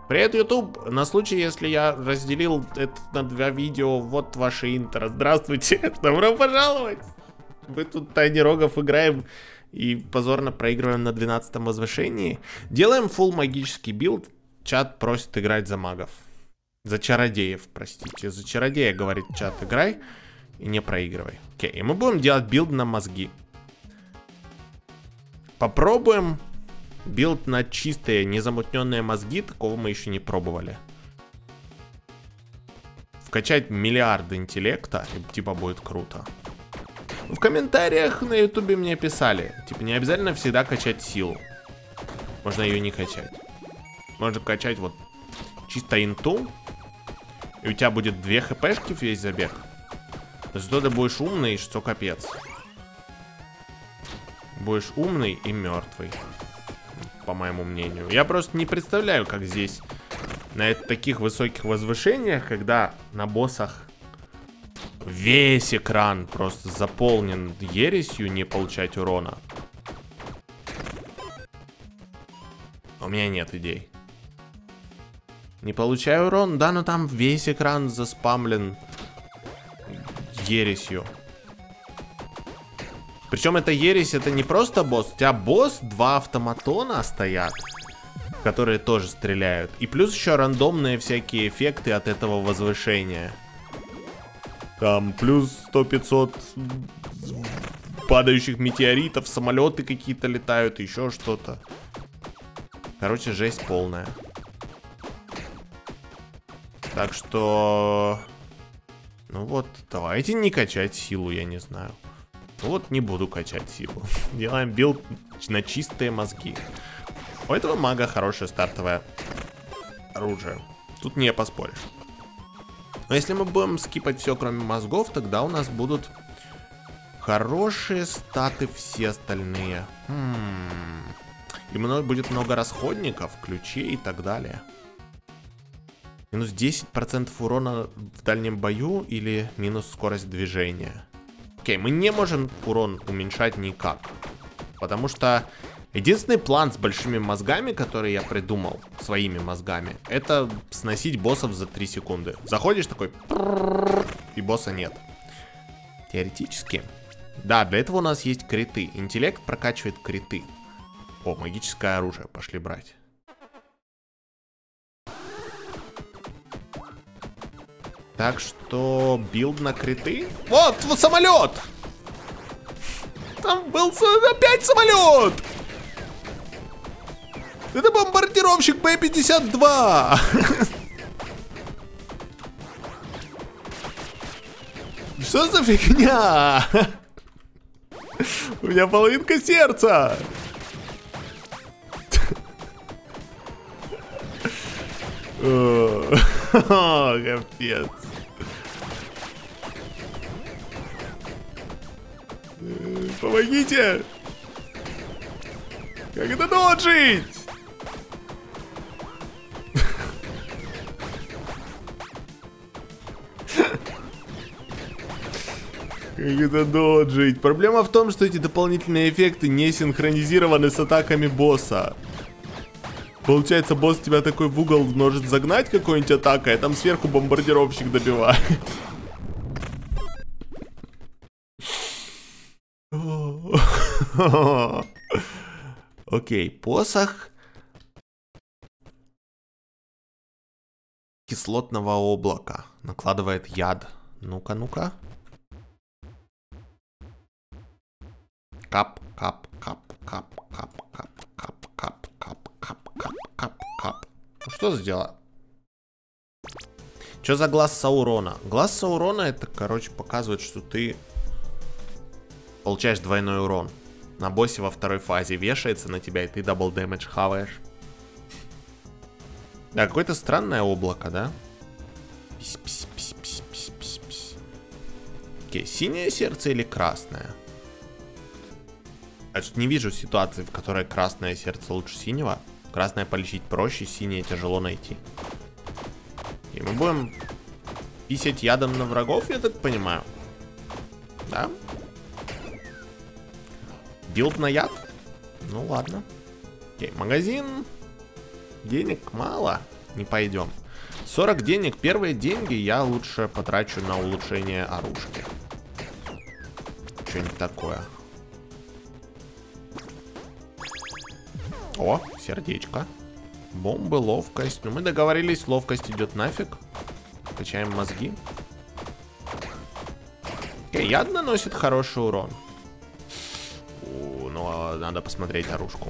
Привет, YouTube! На случай, если я разделил это на 2 видео, вот ваше интро. Здравствуйте, добро пожаловать! Мы тут тайнирогов играем и позорно проигрываем на 12-м возвышении. Делаем фулл магический билд. Чат просит играть за магов. За чародеев, простите. За чародея, говорит чат, играй и не проигрывай. Окей, и мы будем делать билд на мозги. Попробуем билд на чистые, незамутненные мозги. Такого мы еще не пробовали. Вкачать миллиарды интеллекта, типа, будет круто. В комментариях на ютубе мне писали, типа, не обязательно всегда качать силу. Можно ее не качать. Можно качать вот чисто инту, и у тебя будет 2 хпшки весь забег. Зато ты будешь умный, что капец. Будешь умный и мертвый, по моему мнению. Я просто не представляю, как здесь на таких высоких возвышениях, когда на боссах весь экран просто заполнен ересью, не получать урона. У меня нет идей. Не получаю урон? Да, но там весь экран заспамлен ересью. Причем эта ересь, это не просто босс. У тебя босс, 2 автоматона стоят, которые тоже стреляют. И плюс еще рандомные всякие эффекты от этого возвышения. Там плюс 100-500 падающих метеоритов, самолеты какие-то летают, еще что-то. Короче, жесть полная. Так что... Ну вот, давайте не качать силу, я не знаю. Ну вот не буду качать силу. Делаем билд на чистые мозги. У этого мага хорошее стартовое оружие. Тут не поспоришь. Но если мы будем скипать все, кроме мозгов, тогда у нас будут хорошие статы все остальные. И будет много расходников, ключей и так далее. Минус 10% урона в дальнем бою или минус скорость движения. Окей, мы не можем урон уменьшать никак. Потому что единственный план с большими мозгами, который я придумал, своими мозгами, это сносить боссов за 3 секунды. Заходишь такой, и босса нет. Теоретически. Да, для этого у нас есть криты. Интеллект прокачивает криты. О, магическое оружие, пошли брать. Так что билд на криты. Вот самолет! Там был опять самолет! Это бомбардировщик Б-52! Что за фигня? У меня половинка сердца! Капец. Помогите! Как это доджить? Как это доджить? Проблема в том, что эти дополнительные эффекты не синхронизированы с атаками босса. Получается, босс тебя такой в угол может загнать какой-нибудь атакой, а там сверху бомбардировщик добивает. Окей, посох кислотного облака. Накладывает яд. Ну-ка, ну-ка. Кап, кап, кап, кап, кап, кап, кап, кап, кап, кап, кап, кап, кап. Ну что за дела? Что за глаз Саурона? Глаз Саурона это, короче, показывает, что ты получаешь двойной урон. На боссе во второй фазе вешается на тебя, и ты дабл дэмэдж хаваешь. Да, какое-то странное облако, да? Окей, синее сердце или красное? Я тут не вижу ситуации, в которой красное сердце лучше синего. Красное полечить проще, синее тяжело найти. И мы будем писать ядом на врагов, я так понимаю. Да? Билд на яд? Ну ладно. Окей, магазин. Денег мало. не пойдем. 40 денег. Первые деньги я лучше потрачу на улучшение оружия. Что-нибудь такое. О, сердечко. Бомбы, ловкость. Ну, мы договорились, ловкость идет нафиг. Качаем мозги. Яд наносит хороший урон. Но надо посмотреть оружку.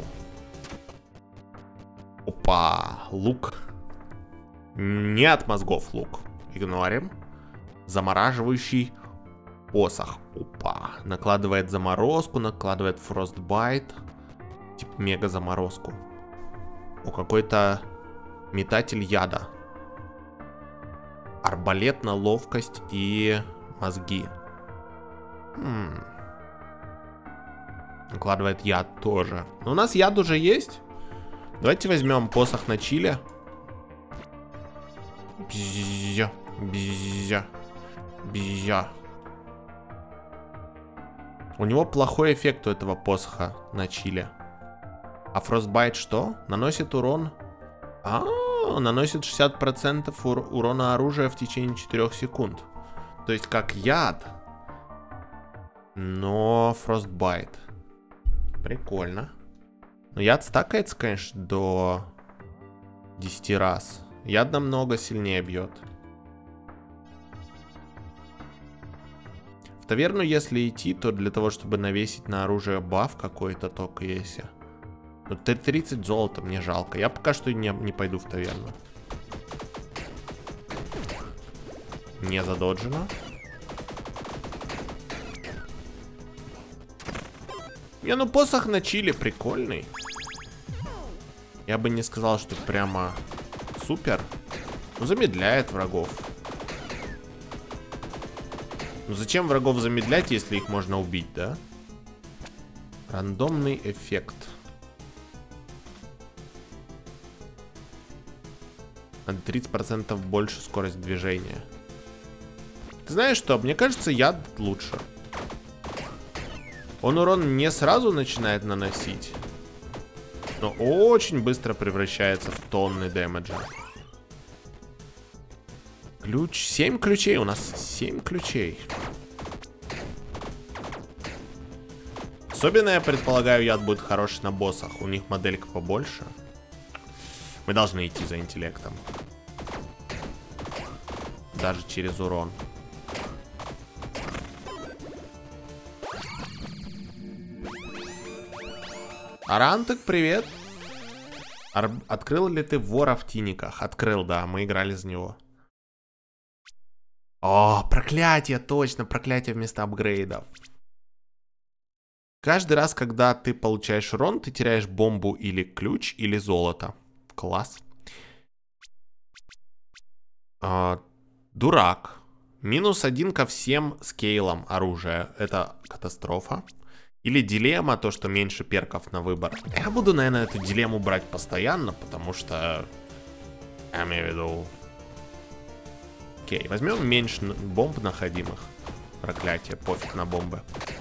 Опа, лук. Не от мозгов лук. Игнорим. Замораживающий посох. Опа. Накладывает заморозку, накладывает фростбайт. Типа мега заморозку. О, какой-то метатель яда. Арбалет на ловкость и мозги. Накладывает яд тоже. Но у нас яд уже есть. Давайте возьмем посох на чиле. Бзя, бзя, бзя. У него плохой эффект у этого посоха на чиле. А фростбайт что? Наносит урон. Наносит 60% урона оружия в течение 4 секунд. То есть как яд. Но фростбайт. Прикольно. Но яд стакается, конечно, до 10 раз. Яд намного сильнее бьет. В таверну, если идти, то для того, чтобы навесить на оружие баф какой-то, только если. Ну, 30 золота мне жалко. Я пока что не пойду в таверну. Не задоджено. Не, ну посох на чиле прикольный. Я бы не сказал, что прямо супер. Ну, замедляет врагов. Ну, зачем врагов замедлять, если их можно убить, да? Рандомный эффект. На 30% больше скорость движения. Ты знаешь что? Мне кажется, яд лучше. Он урон не сразу начинает наносить, но очень быстро превращается в тонны дэмэджа. Ключ. 7 ключей. У нас 7 ключей. Особенно, я предполагаю, яд будет хороший на боссах. У них моделька побольше. Мы должны идти за интеллектом. Даже через урон. Арантек, привет. Открыл ли ты вора в тиниках? Открыл, да, мы играли за него. О, проклятие, точно, проклятие вместо апгрейдов. Каждый раз, когда ты получаешь урон, ты теряешь бомбу или ключ, или золото. Класс. Дурак. -1 ко всем скейлам оружия. Это катастрофа. Или дилемма, то, что меньше перков на выбор. Я буду, наверное, эту дилемму брать постоянно, потому что... Я имею в виду... Окей, возьмем меньше бомб находимых. Проклятие, пофиг на бомбы.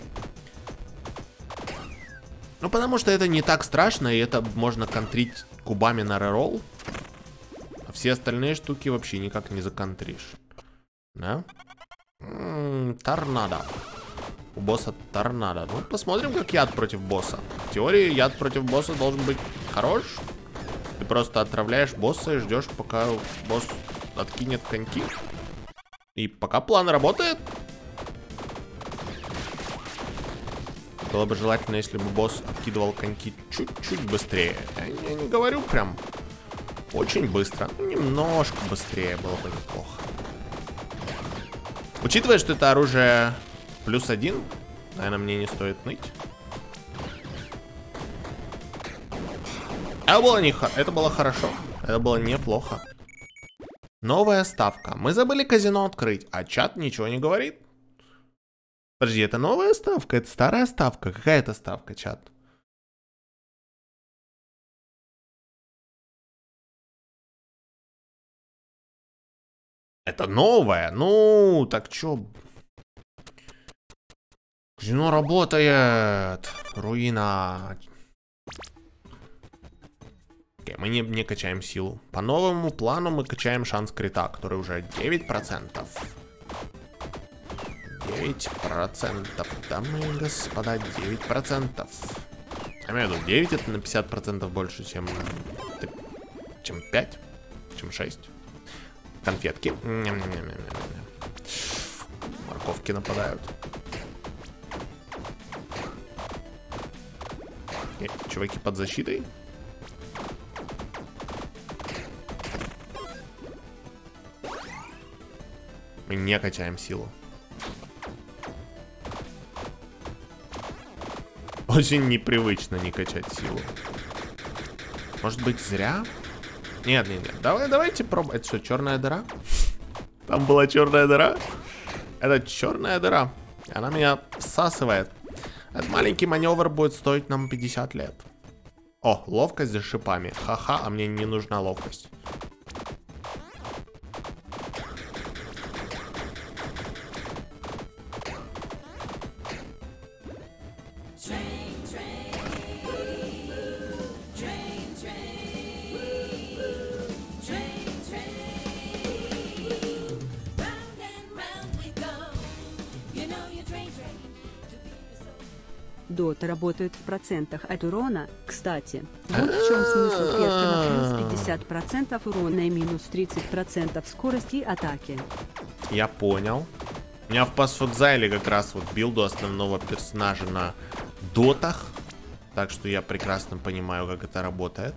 Ну, потому что это не так страшно, и это можно контрить кубами на реролл. А все остальные штуки вообще никак не законтришь. Да? Торнадо. У босса торнадо. Ну, посмотрим, как яд против босса. В теории яд против босса должен быть хорош. Ты просто отравляешь босса и ждешь, пока босс откинет коньки. И пока план работает. Было бы желательно, если бы босс откидывал коньки чуть-чуть быстрее. Я не говорю прям очень быстро. Немножко быстрее было бы неплохо. Учитывая, что это оружие... +1, наверное, мне не стоит ныть. Это было хорошо. Это было неплохо. Новая ставка. Мы забыли казино открыть, а чат ничего не говорит. Подожди, это новая ставка? Это старая ставка? Какая это ставка, чат? Это новая? Ну, так чё... Казино работает. Руина. Окей, мы не качаем силу. По новому плану мы качаем шанс крита, который уже 9%. 9%, дамы и господа, 9%. Я имею в виду, 9 это на 50% больше, чем 5, чем 6. Конфетки. Морковки нападают. Чуваки под защитой. Мы не качаем силу. Очень непривычно не качать силу. Может быть, зря? Нет. Давайте пробовать. Это что, черная дыра? Там была черная дыра? Это черная дыра. Она меня всасывает. Этот маленький маневр будет стоить нам 50 лет. О, ловкость за шипами. Ха-ха, а мне не нужна ловкость. Дота работает в процентах от урона. Кстати, вот в чем смысл перка на плюс 50% урона и минус 30% скорости атаки. Я понял. У меня в Path of Exile как раз вот билду основного персонажа на дотах. Так что я прекрасно понимаю, как это работает.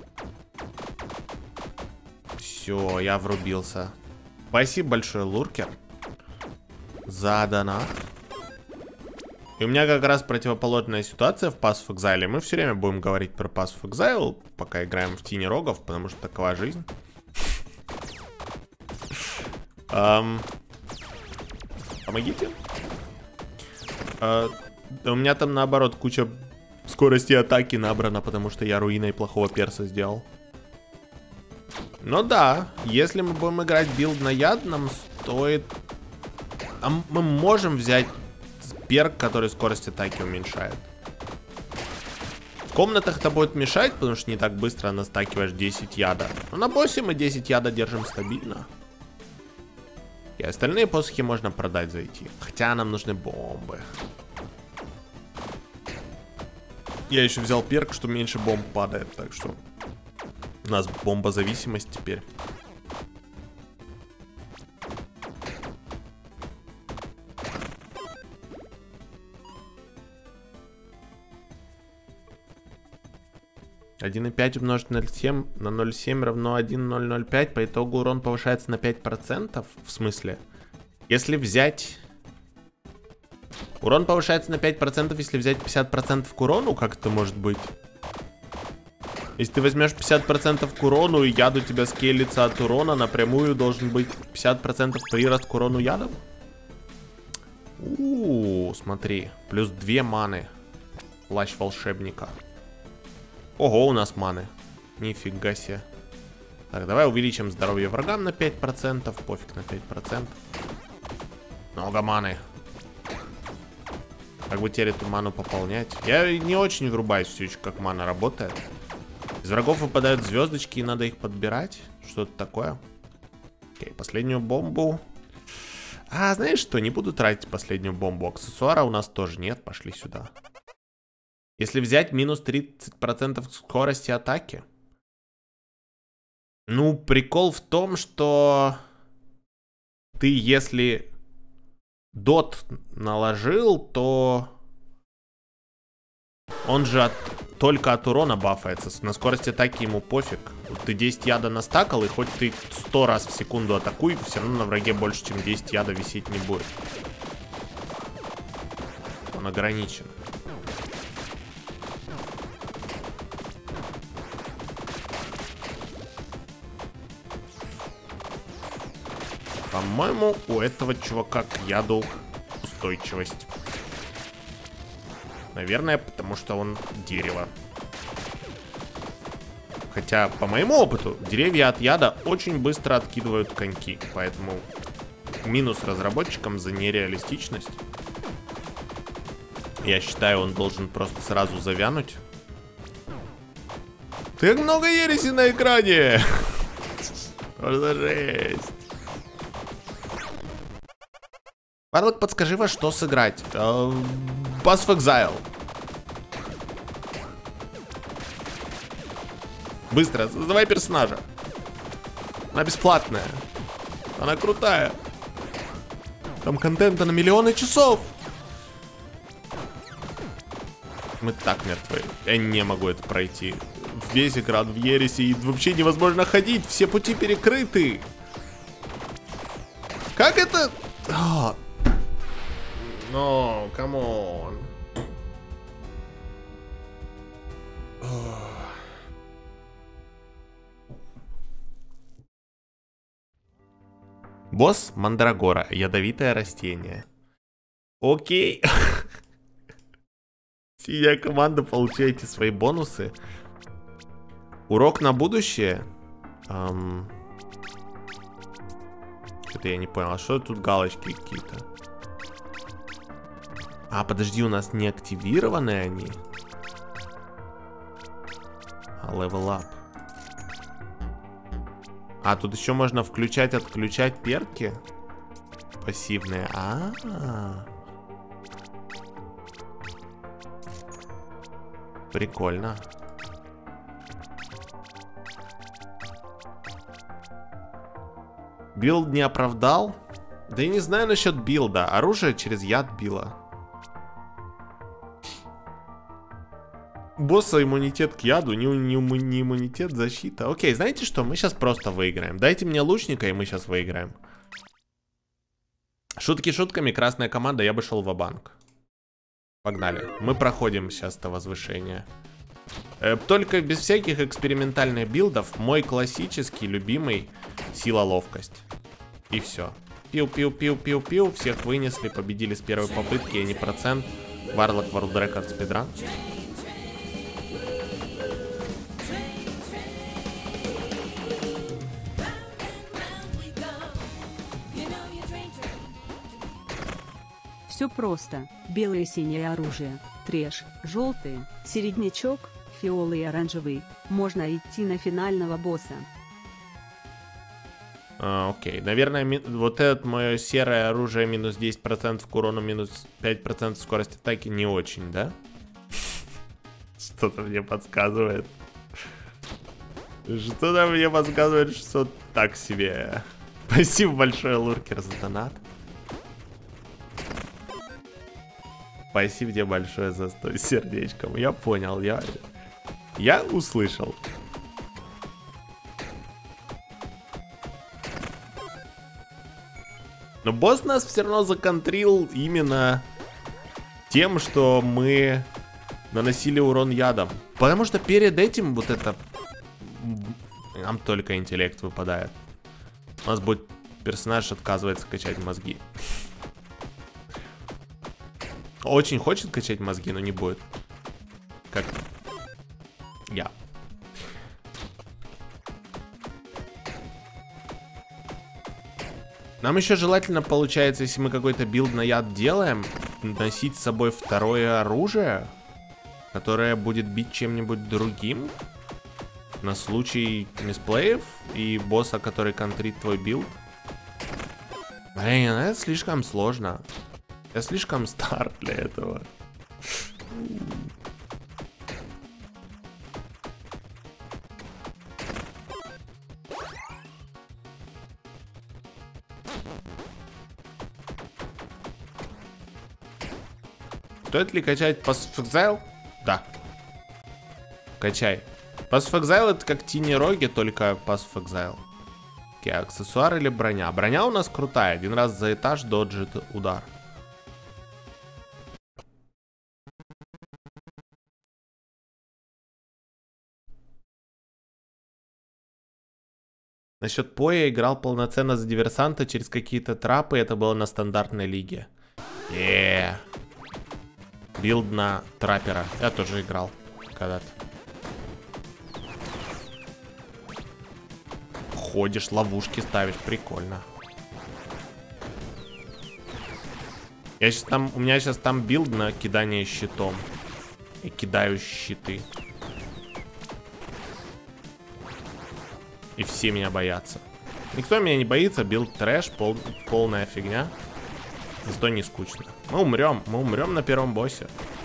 Все, я врубился. Спасибо большое, Луркер, за донат. И у меня как раз противоположная ситуация в Path of Exile. Мы все время будем говорить про Path of Exile, пока играем в Тени Рогов, потому что такова жизнь. Помогите. У меня там наоборот куча скорости атаки набрана, потому что я руиной плохого перса сделал. Но да, если мы будем играть билд на яд, нам стоит... мы можем взять перк, который скорость атаки уменьшает. В комнатах это будет мешать, потому что не так быстро настакиваешь 10 яда. Но на боссе мы 10 яда держим стабильно. И остальные посохи можно продать, зайти. Хотя нам нужны бомбы. Я еще взял перк, что меньше бомб падает, так что у нас бомбозависимость теперь. — 1,5 умножить на 0,7 равно 1,005. По итогу урон повышается на 5%. В смысле? Если взять... Урон повышается на 5%, если взять 50% к урону? Как это может быть? Если ты возьмешь 50% к урону, и яд у тебя скейлится от урона, напрямую должен быть 50% прирост к урону ядом? Смотри. Плюс 2 маны. Плащ волшебника. Ого, у нас маны. Нифига себе. Так, давай увеличим здоровье врагам на 5%. Пофиг на 5%. Много маны. Как бы теперь эту ману пополнять? Я не очень врубаюсь все еще, как мана работает. Из врагов выпадают звездочки, и надо их подбирать. Что-то такое. Окей, последнюю бомбу. Знаешь что? Не буду тратить последнюю бомбу. Аксессуара у нас тоже нет. Пошли сюда. Если взять минус 30% скорости атаки. Ну, прикол в том, что ты, если дот наложил, то он же только от урона бафается. На скорость атаки ему пофиг. Вот ты 10 яда настакал, и хоть ты 100 раз в секунду атакуй, все равно на враге больше, чем 10 яда висеть не будет. Он ограничен. По-моему, у этого чувака к яду устойчивость. Наверное, потому что он дерево. Хотя, по моему опыту, деревья от яда очень быстро откидывают коньки. Поэтому минус разработчикам за нереалистичность. Я считаю, он должен просто сразу завянуть. Так много ереси на экране. Просто жесть. Варлок, подскажи, во что сыграть? Path of Exile. Быстро, создавай персонажа. Она бесплатная. Она крутая. Там контента на миллионы часов. Мы так мертвы. Я не могу это пройти. Весь экран в ересе, и вообще невозможно ходить. Все пути перекрыты. Как это? No, come on. Босс Мандрагора. Ядовитое растение. Окей. Синяя команда, получаете свои бонусы. Урок на будущее. Что-то я не понял. А что тут галочки какие-то? А, подожди, у нас не активированы они. Level up. А, тут еще можно включать, отключать перки. Пассивные. Прикольно. Билд не оправдал? Да я не знаю насчет билда. Оружие через яд било. Босса иммунитет к яду, не иммунитет, защита. Окей, знаете что? Мы сейчас просто выиграем. Дайте мне лучника, и мы сейчас выиграем. Шутки шутками, красная команда, я бы шел ва-банк. Погнали. Мы проходим сейчас это возвышение. Только без всяких экспериментальных билдов. Мой классический, любимый сила, ловкость. И все. Пиу-пиу-пиу-пиу-пиу. Всех вынесли, победили с первой попытки, а не процент. Варлок World Record спидран. Все просто. Белое и синее оружие, трэш, желтые, середнячок, фиолы и оранжевый. Можно идти на финального босса. Окей, наверное, вот это мое серое оружие минус 10% к урону, минус 5% скорость атаки не очень, да? Что-то мне подсказывает. Что-то мне подсказывает, что так себе. Спасибо большое, Луркер, за донат. Спасибо тебе большое за 100 сердечком. Я понял, я услышал. Но босс нас все равно законтрил именно тем, что мы наносили урон ядом. Потому что перед этим вот это... Нам только интеллект выпадает. У нас будет персонаж отказывается качать мозги. Очень хочет качать мозги, но не будет. Как я. Нам еще желательно, получается, если мы какой-то билд на яд делаем, носить с собой второе оружие, которое будет бить чем-нибудь другим. На случай мисплеев и босса, который контрит твой билд. Блин, это слишком сложно. Я слишком стар для этого. Стоит ли качать Path of Exile? Да. Качай. Path of Exile это как Тини Роги, только Path of Exile. Окей, аксессуар или броня? Броня у нас крутая. Один раз за этаж доджит удар. Насчет Поя играл полноценно за диверсанта через какие-то трапы. Это было на стандартной лиге. Билд на траппера. Я тоже играл когда-то. Ходишь, ловушки ставишь. Прикольно. У меня сейчас там билд на кидание щитом. И кидаю щиты. И все меня боятся. Никто меня не боится, билд трэш, полная фигня. Зато не скучно. Мы умрем на первом боссе.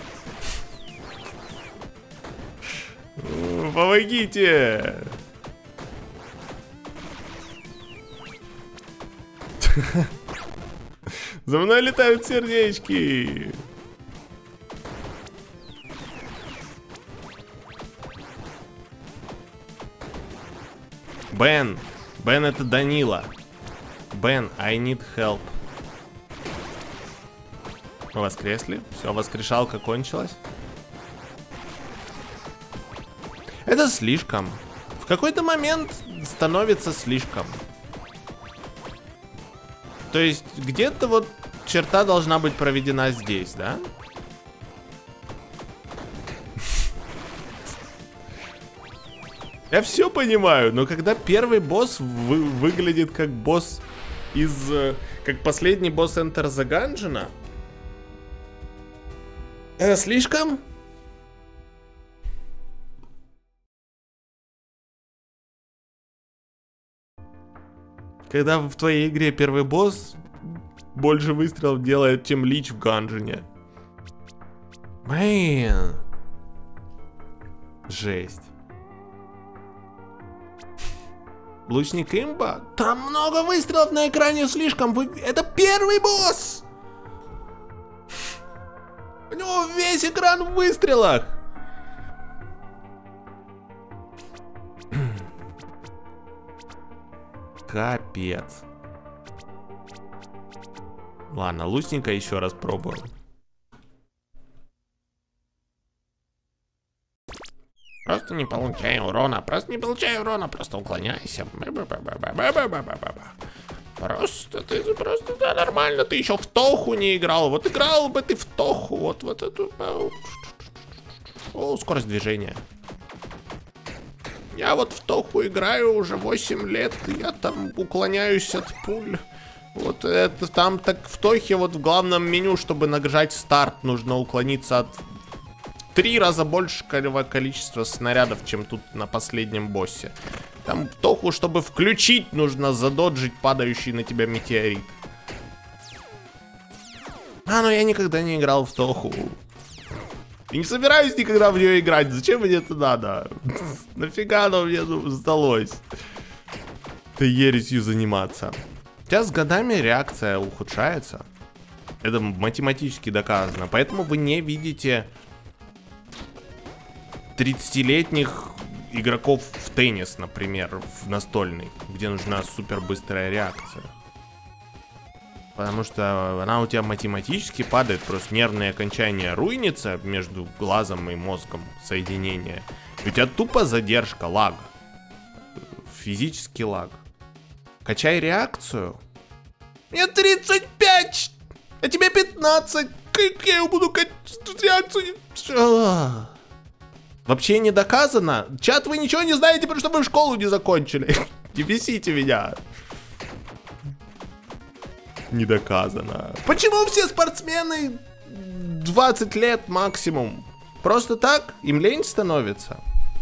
Помогите! За мной летают сердечки! Бен! Бен, это Данила. Бен, I need help. Мы воскресли. Все, воскрешалка кончилась. Это слишком. В какой-то момент становится слишком. То есть где-то вот черта должна быть проведена здесь, да? Я все понимаю, но когда первый босс выглядит как босс из... как последний босс Enter the Gungeon, это слишком? Когда в твоей игре первый босс больше выстрелов делает, чем Лич в Ганжине. Блин. Жесть. Лучник имба? Там много выстрелов на экране, слишком. Это первый босс! У него весь экран в выстрелах. Капец. Ладно, лучника еще раз пробуем. Просто не получай урона, просто уклоняйся. Просто да, нормально, ты еще в Тоху не играл. Вот играл бы ты в Тоху, вот эту. О, скорость движения. Я вот в Тоху играю уже 8 лет, я там уклоняюсь от пуль. Вот это там так в Тохе вот в главном меню, чтобы нажать старт, нужно уклониться от 3 раза большего количества снарядов, чем тут на последнем боссе. Там Тоху, чтобы включить, нужно задоджить падающий на тебя метеорит. Но я никогда не играл в Тоху. И не собираюсь никогда в нее играть. Зачем мне это надо? Нафига оно мне сдалось? Ты ересью заниматься. Сейчас с годами реакция ухудшается. Это математически доказано. Поэтому вы не видите 30-летних игроков в теннис, например, в настольный, где нужна супер быстрая реакция. Потому что она у тебя математически падает, просто нервные окончания руинится между глазом и мозгом, соединение. И у тебя тупо задержка, лаг. Физический лаг. Качай реакцию. Мне 35, а тебе 15. Как я буду качать реакцию? Вообще не доказано. Чат, вы ничего не знаете, потому что вы школу не закончили. Не бесите меня. Не доказано. Почему все спортсмены 20 лет максимум? Просто так? Им лень становится?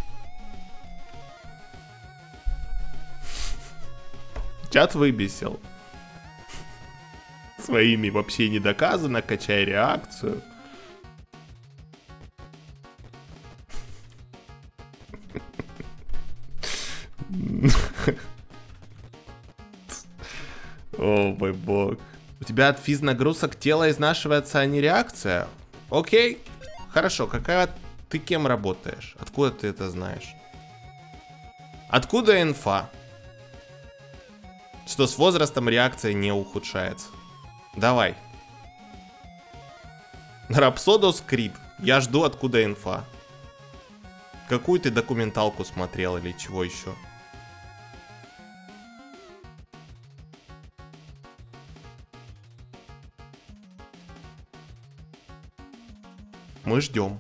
Чат выбесил. Своими вообще не доказано, качай реакцию. О мой бог. У тебя от физнагрузок тело изнашивается, а не реакция? Окей. Хорошо, ты кем работаешь? Откуда ты это знаешь? Откуда инфа? Что с возрастом реакция не ухудшается. Давай. Рапсодос Крид. Я жду, откуда инфа. Какую ты документалку смотрел или чего еще? Мы ждем.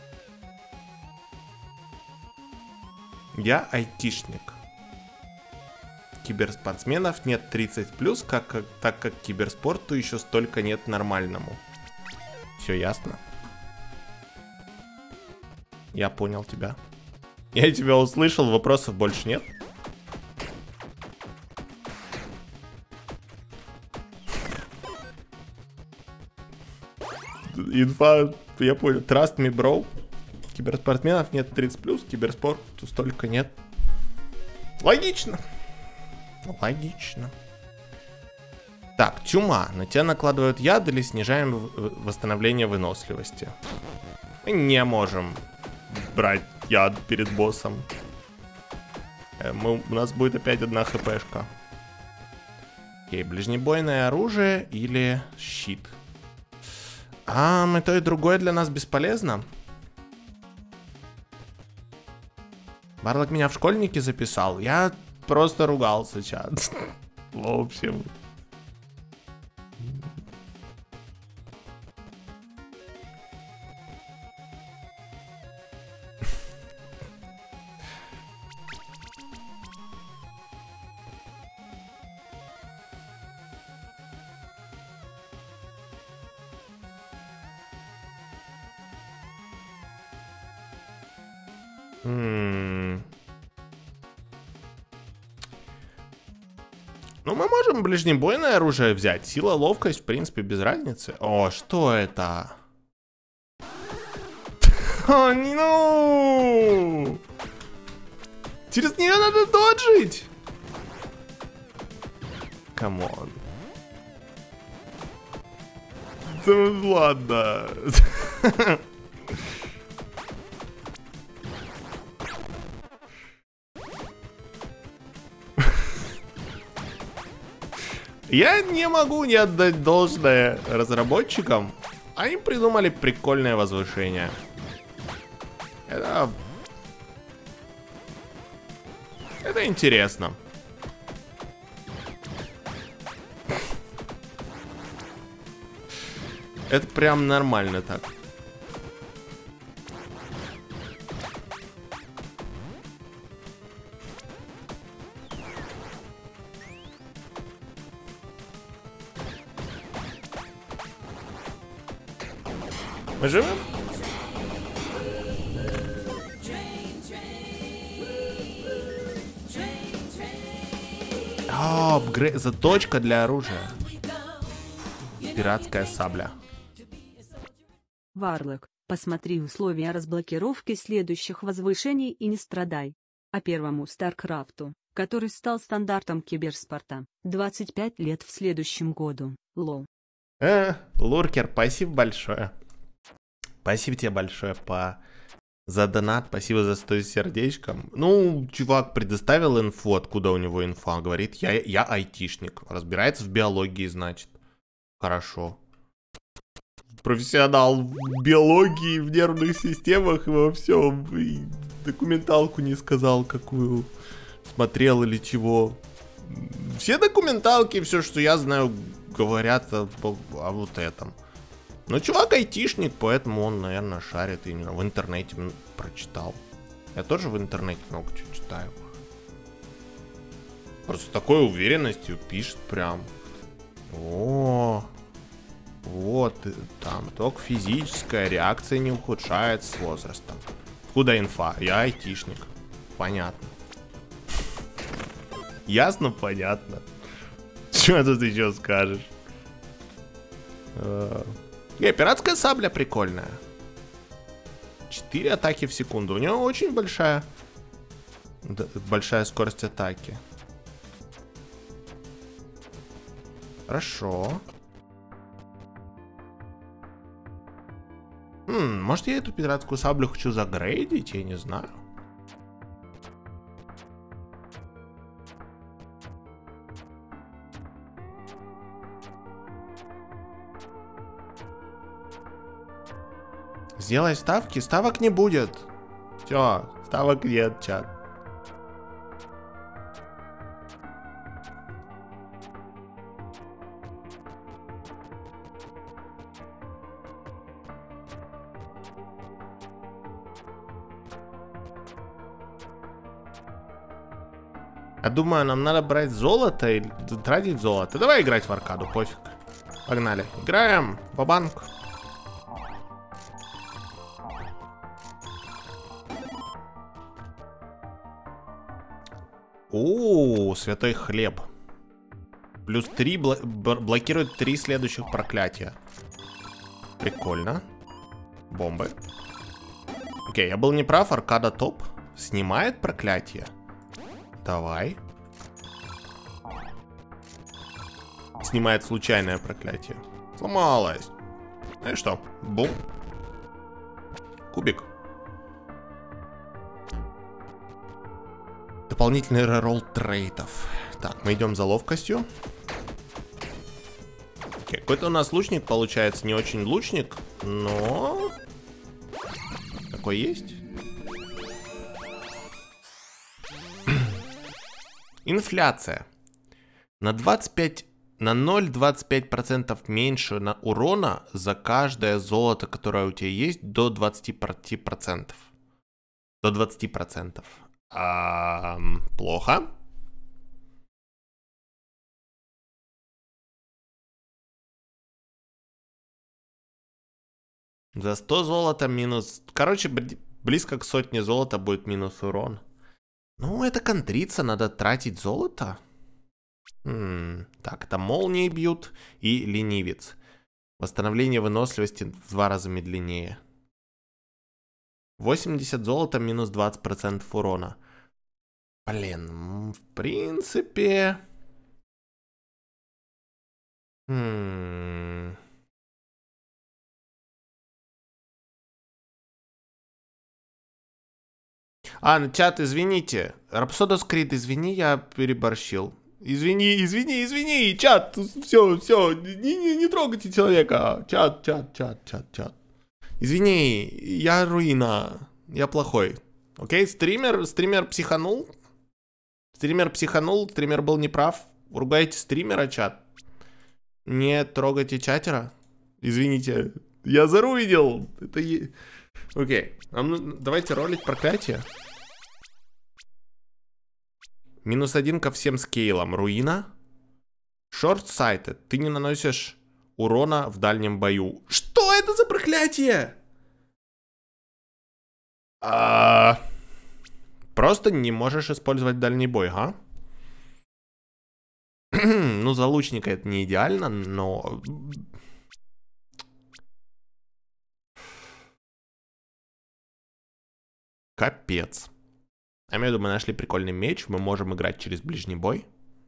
Я айтишник. киберспортсменов нет 30+, так как киберспорту еще столько нет нормальному. Все ясно? Я понял тебя. Я тебя услышал, вопросов больше нет? Инфа, я понял. Trust me, bro. Киберспортсменов нет 30+, киберспорту столько нет. Логично. Логично. Так, чума. На тебя накладывают яд или снижаем восстановление выносливости? Мы не можем брать яд перед боссом. У нас будет опять одна хпшка. Окей, ближнебойное оружие или щит? И то и другое для нас бесполезно. Барлок меня в школьники записал. Я просто ругался, чат. В общем. Ну, мы можем ближнебойное оружие взять. Сила, ловкость, в принципе, без разницы. О, что это? О, ну! Через нее надо доджить! Камон. Да ладно. Я не могу не отдать должное разработчикам. Они придумали прикольное возвышение. Это интересно. Это прям нормально так. Мы живем? Заточка для оружия. Пиратская сабля. Варлок, посмотри условия разблокировки следующих возвышений и не страдай. А первому Старкрафту, который стал стандартом киберспорта, 25 лет в следующем году. Лол. Луркер, спасибо большое. Спасибо тебе большое за донат, спасибо за 100 сердечком. Ну, чувак предоставил инфу, откуда у него инфа. Говорит, я айтишник. Разбирается в биологии, значит. Хорошо. Профессионал в биологии, в нервных системах и во всем. И документалку не сказал, какую смотрел или чего. Все документалки, все, что я знаю, говорят о вот этом. Но чувак айтишник, поэтому он, наверное, шарит именно в интернете прочитал. Я тоже в интернете много чего читаю. Просто с такой уверенностью пишет прям. О, вот, там, только физическая реакция не ухудшается с возрастом. Откуда инфа? Я айтишник. Понятно. Ясно, понятно. Что тут еще скажешь? Пиратская сабля прикольная. 4 атаки в секунду. У него очень большая скорость атаки. Хорошо. Может, я эту пиратскую саблю хочу загрейдить? Я не знаю. Сделай ставки. Ставок не будет. Все, ставок нет, чат. Я думаю, нам надо брать золото или тратить золото. Давай играть в аркаду, пофиг. Погнали. Играем по банку. О, святой хлеб. Плюс 3 блокирует 3 следующих проклятия. Прикольно. Бомбы. Окей, я был неправ, аркада топ. Снимает проклятие. Давай. Снимает случайное проклятие. Сломалось. Ну и что? Бум. Кубик. Дополнительный реролл трейтов. Так, мы идем за ловкостью. Какой-то у нас лучник получается, не очень лучник, но... Такой есть. Инфляция. На 25... На 0,25% меньше на урона за каждое золото, которое у тебя есть, до 20%. До 20%. Плохо. За 100 золота минус... Короче, близко к 100 золота будет минус урон. Ну, это контриться, надо тратить золото. Так, это молнии бьют и ленивец. Восстановление выносливости в 2 раза медленнее. 80 золота минус 20% урона. Блин, в принципе... Чат, извините. Рапсодос Крид, извини, я переборщил. Извини, чат, все, не трогайте человека. Чат. Извини, я руина, я плохой. Окей, стример психанул. Стример был неправ. Ругайте стримера, чат. Не трогайте чатера. Извините, я заруинил. Окей, давайте ролить проклятие. -1 ко всем скейлам. Руина. Short-sighted. Ты не наносишь урона в дальнем бою. Что это за проклятие? Просто не можешь использовать дальний бой, га? Ну, за лучника это не идеально, но... Капец. Я имею в виду, мы нашли прикольный меч. Мы можем играть через ближний бой.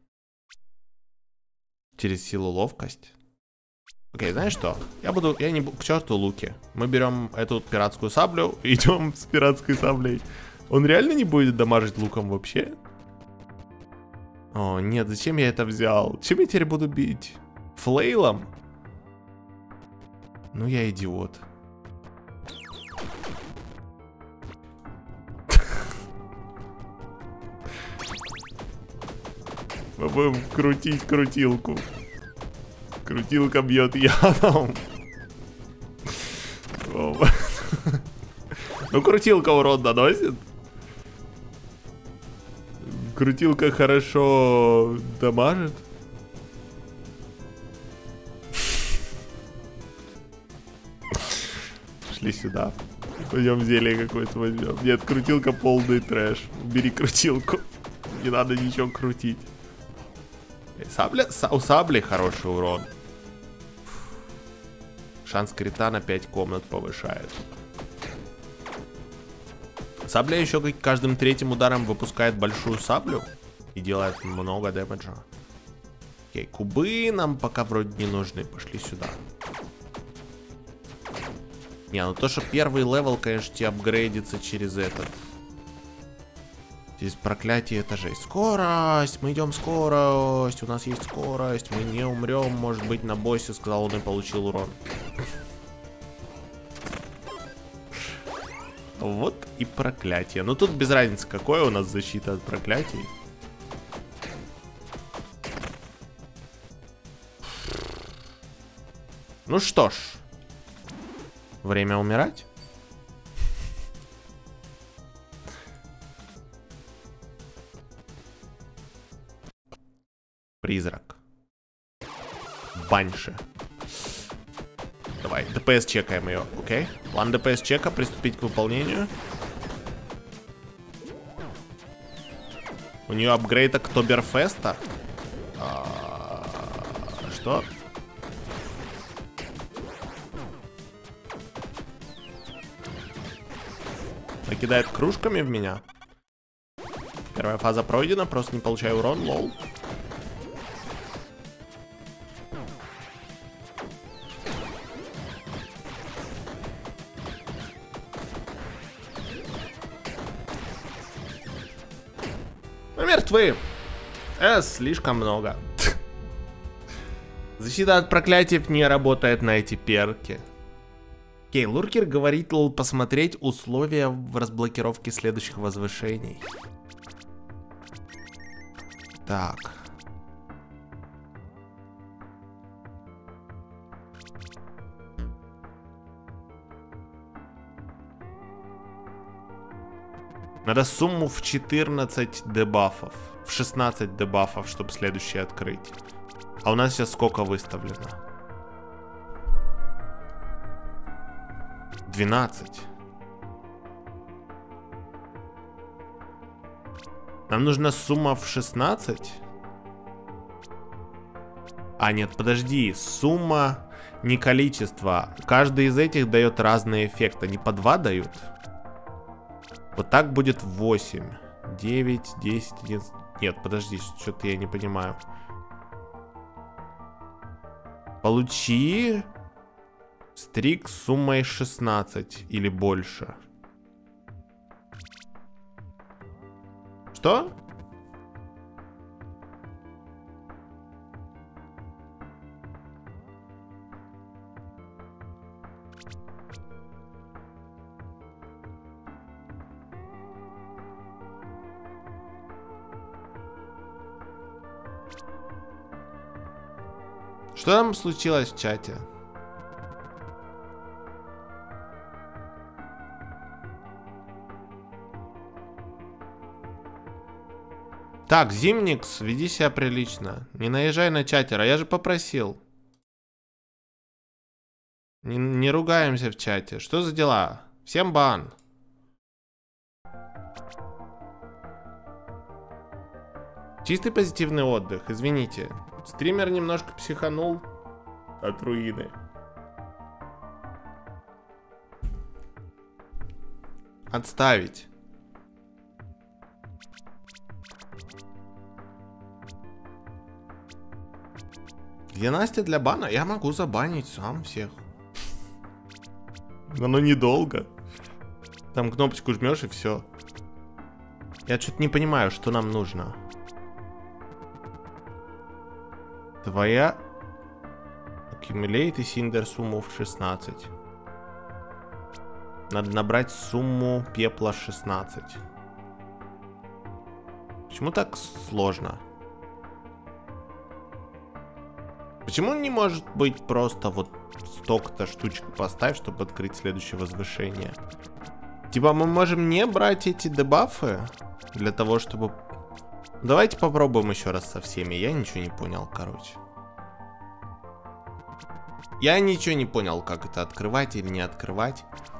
Через силу ловкость. Окей, знаешь что? Я не буду... К черту луки. Мы берем эту пиратскую саблю и идем с пиратской саблей. Он реально не будет дамажить луком вообще? О, нет, зачем я это взял? Чем я теперь буду бить? Флейлом? Ну я идиот. Мы будем крутить крутилку. Крутилка бьет ядом. Ну, крутилка урон наносит. Крутилка хорошо дамажит. Шли сюда. Пойдем зелье какое-то возьмем. Нет, крутилка полный трэш. Бери крутилку. Не надо ничего крутить. У сабли хороший урон. Шанс крита на 5 комнат повышает. Сабля еще каждым третьим ударом выпускает большую саблю и делает много дэмэджа. Окей, кубы нам пока вроде не нужны. Пошли сюда. Не, ну то, что первый левел, конечно, тебе апгрейдится через этот. Здесь проклятие этажей. Скорость! Мы идем скорость. У нас есть скорость. Мы не умрем, может быть, на боссе, сказал он и получил урон. Вот и проклятие. Но тут без разницы, какое у нас защита от проклятий. Ну что ж. Время умирать. Призрак. Банши. Давай, ДПС чекаем ее. Окей. План ДПС чека. Приступить к выполнению. У нее апгрейд Октоберфеста. Что? Накидает кружками в меня. Первая фаза пройдена, просто не получаю урон, лол. Мы мертвы. Слишком много. Защита от проклятий не работает на эти перки. Окей, Луркер говорит, посмотреть условия в разблокировке следующих возвышений. Так. Надо сумму в 14 дебафов. В 16 дебафов, чтобы следующее открыть. А у нас сейчас сколько выставлено? 12. Нам нужна сумма в 16? А, нет, подожди. Сумма не количество. Каждый из этих дает разный эффект. Они по 2 дают? Вот так будет 8. 9, 10, 11. Нет, подожди, что-то я не понимаю. Получи стрик с суммой 16 или больше. Что? Что там случилось в чате? Так, Зимникс, веди себя прилично. Не наезжай на чатера, я же попросил. Не ругаемся в чате. Что за дела? Всем бан. Чистый позитивный отдых, извините. Стример немножко психанул от руины. Отставить. Где Настя для бана? Я могу забанить сам всех. Но недолго. Там кнопочку жмешь и все. Я что-то не понимаю, что нам нужно. Твоя Accumulate и Cinder сумму в 16. Надо набрать сумму пепла 16. Почему так сложно? Почему не может быть просто вот столько-то штучек поставь, чтобы открыть следующее возвышение? Типа мы можем не брать эти дебафы для того, чтобы... Давайте попробуем еще раз со всеми. Я ничего не понял, короче. Я ничего не понял, как это открывать или не открывать.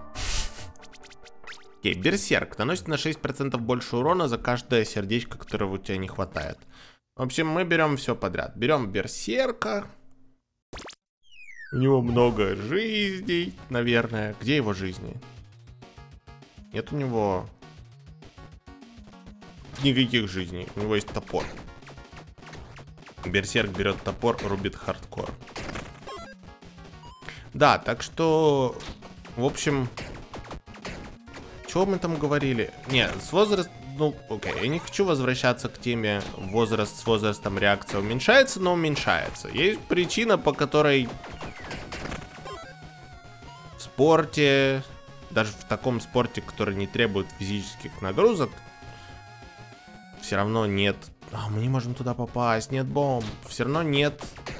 Окей, Берсерк. Наносит на 6% больше урона за каждое сердечко, которого у тебя не хватает. В общем, мы берем все подряд. Берем Берсерка. У него много жизней, наверное. Где его жизни? Нет у него... никаких жизней. У него есть топор. Берсерк берет топор, рубит хардкор. Да, так что... В общем... Чего мы там говорили? Не, с возрастом... Ну, окей, я не хочу возвращаться к теме возраст с возрастом реакция уменьшается, но уменьшается. Есть причина, по которой... В спорте... Даже в таком спорте, который не требует физических нагрузок... Все равно нет... А, мы не можем туда попасть, нет бомб. Все равно нет...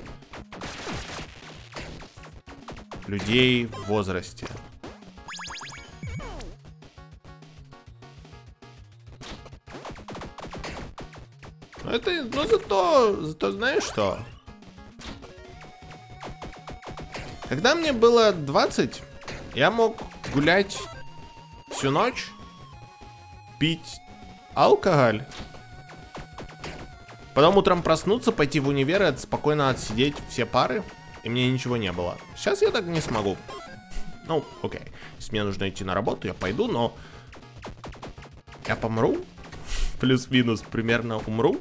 людей в возрасте. Ну зато знаешь что? Когда мне было 20, я мог гулять всю ночь, пить алкоголь, потом утром проснуться, пойти в универ и спокойно отсидеть все пары, и мне ничего не было. Сейчас я так не смогу. Ну, окей. Если мне нужно идти на работу, я пойду, но я помру. Плюс-минус примерно умру.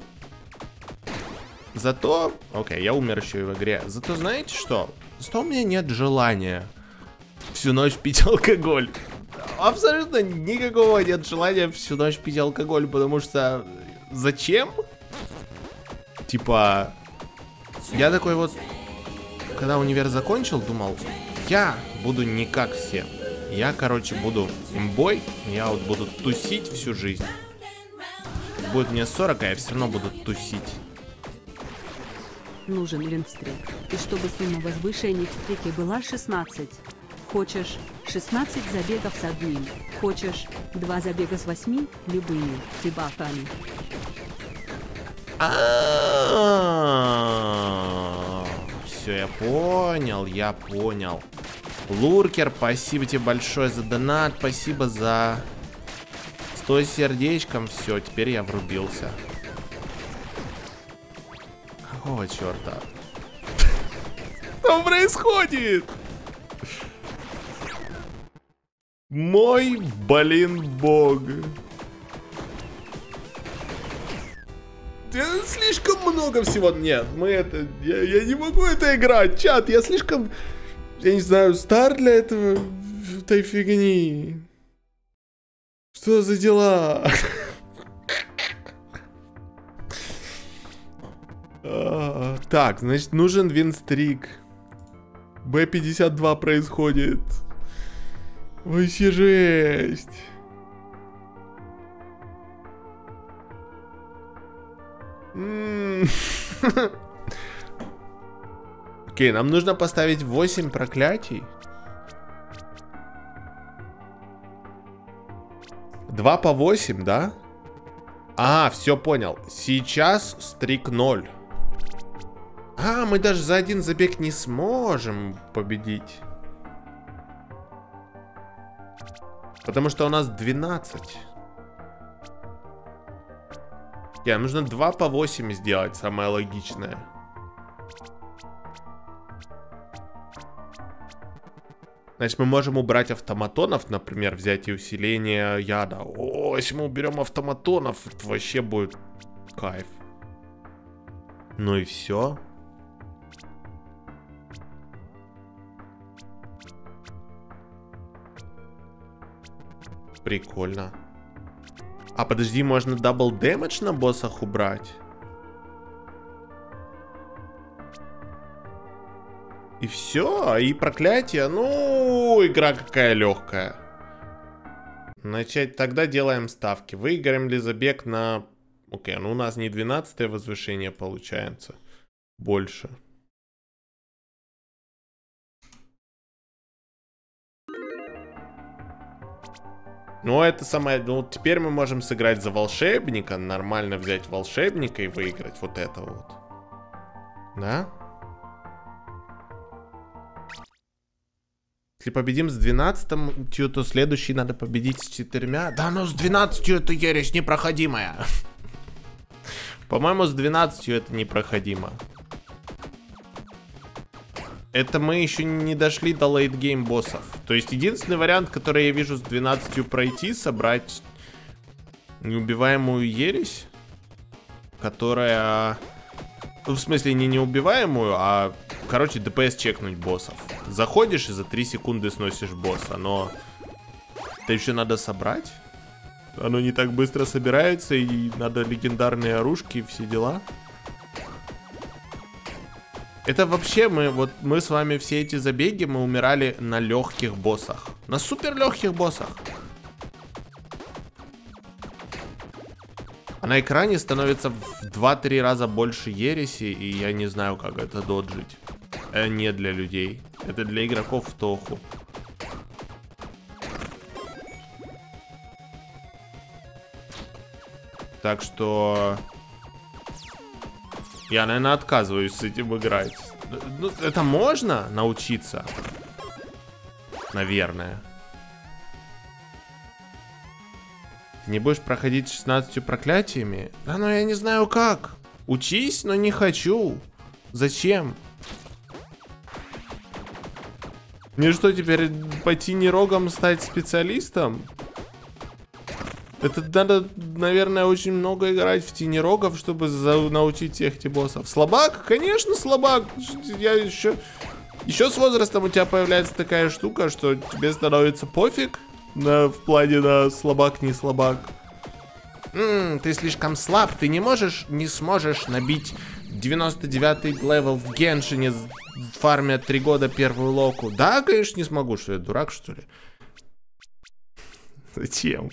Зато, окей, я умер еще и в игре. Зато знаете что? Зато у меня нет желания всю ночь пить алкоголь. Абсолютно никакого нет желания всю ночь пить алкоголь, потому что зачем? Типа, я такой вот, когда универ закончил, думал, я буду не как все. Я, короче, буду имбой, я вот буду тусить всю жизнь. Будет мне 40, а я все равно буду тусить. Нужен винстрик, и чтобы сумма возвышений в стрике была 16. Хочешь 16 забегов с одним, хочешь 2 забега с 8, любыми дебафами. Все, я понял. Луркер, спасибо тебе большое за донат, спасибо за 100 сердечком. Все, теперь я врубился. Какого черта? Что происходит? Мой, бог. Слишком много всего. Нет, мы это... Я не могу это играть, чат. Я слишком... Я не знаю, стар для этого... этой фигни. Что за дела? Так, значит, нужен винстрик. Б-52 происходит. Вообще жесть. Окей, нам нужно поставить 8 проклятий. 2 по 8, да? А, все понял. Сейчас стрик 0. А, мы даже за один забег не сможем победить. Потому что у нас 12. Нужно 2 по 8 сделать, самое логичное. Значит, мы можем убрать автоматонов, например, взять и усиление яда. О, если мы уберем автоматонов, это вообще будет кайф. Ну и все. Прикольно. А подожди, можно дабл дэмэдж на боссах убрать? И все, и проклятие. Ну, игра какая легкая. Начать тогда делаем ставки. Выиграем ли забег на... Окей, ну у нас не 12-е возвышение получается. Больше. Ну, это самое... Ну, теперь мы можем сыграть за волшебника. Нормально взять волшебника и выиграть вот это вот. Да? Если победим с 12-м, то следующий надо победить с 4. Да, но с 12-ю это ересь непроходимая. По-моему, с 12-ю это непроходимо. Это мы еще не дошли до лейтгейм боссов. То есть единственный вариант, который я вижу с 12 пройти, собрать неубиваемую ересь, которая... Ну, в смысле, не неубиваемую, а, короче, ДПС чекнуть боссов. Заходишь и за 3 секунды сносишь босса, но... Это еще надо собрать. Оно не так быстро собирается, и надо легендарные оружки и все дела. Это вообще мы с вами все эти забеги мы умирали на легких боссах. На супер легких боссах. А на экране становится в 2-3 раза больше ереси, и я не знаю, как это доджить. Это не для людей. Это для игроков в тоху. Так что... Я, наверное, отказываюсь с этим играть. Ну, это можно научиться? Наверное. Ты не будешь проходить 16 проклятиями? Да, ну я не знаю как. Учись, но не хочу. Зачем? Мне что, теперь по тинирогам стать специалистом? Это надо, наверное, очень много играть в тинирогов, чтобы научить всех этих боссов. Слабак? Конечно, слабак. Я еще с возрастом у тебя появляется такая штука, что тебе становится пофиг в плане на слабак, не слабак. Ты слишком слаб, ты не сможешь набить 99-й левел в Геншине, фармя 3 года первую локу. Да, конечно, не смогу. Что я, дурак, что ли? Зачем?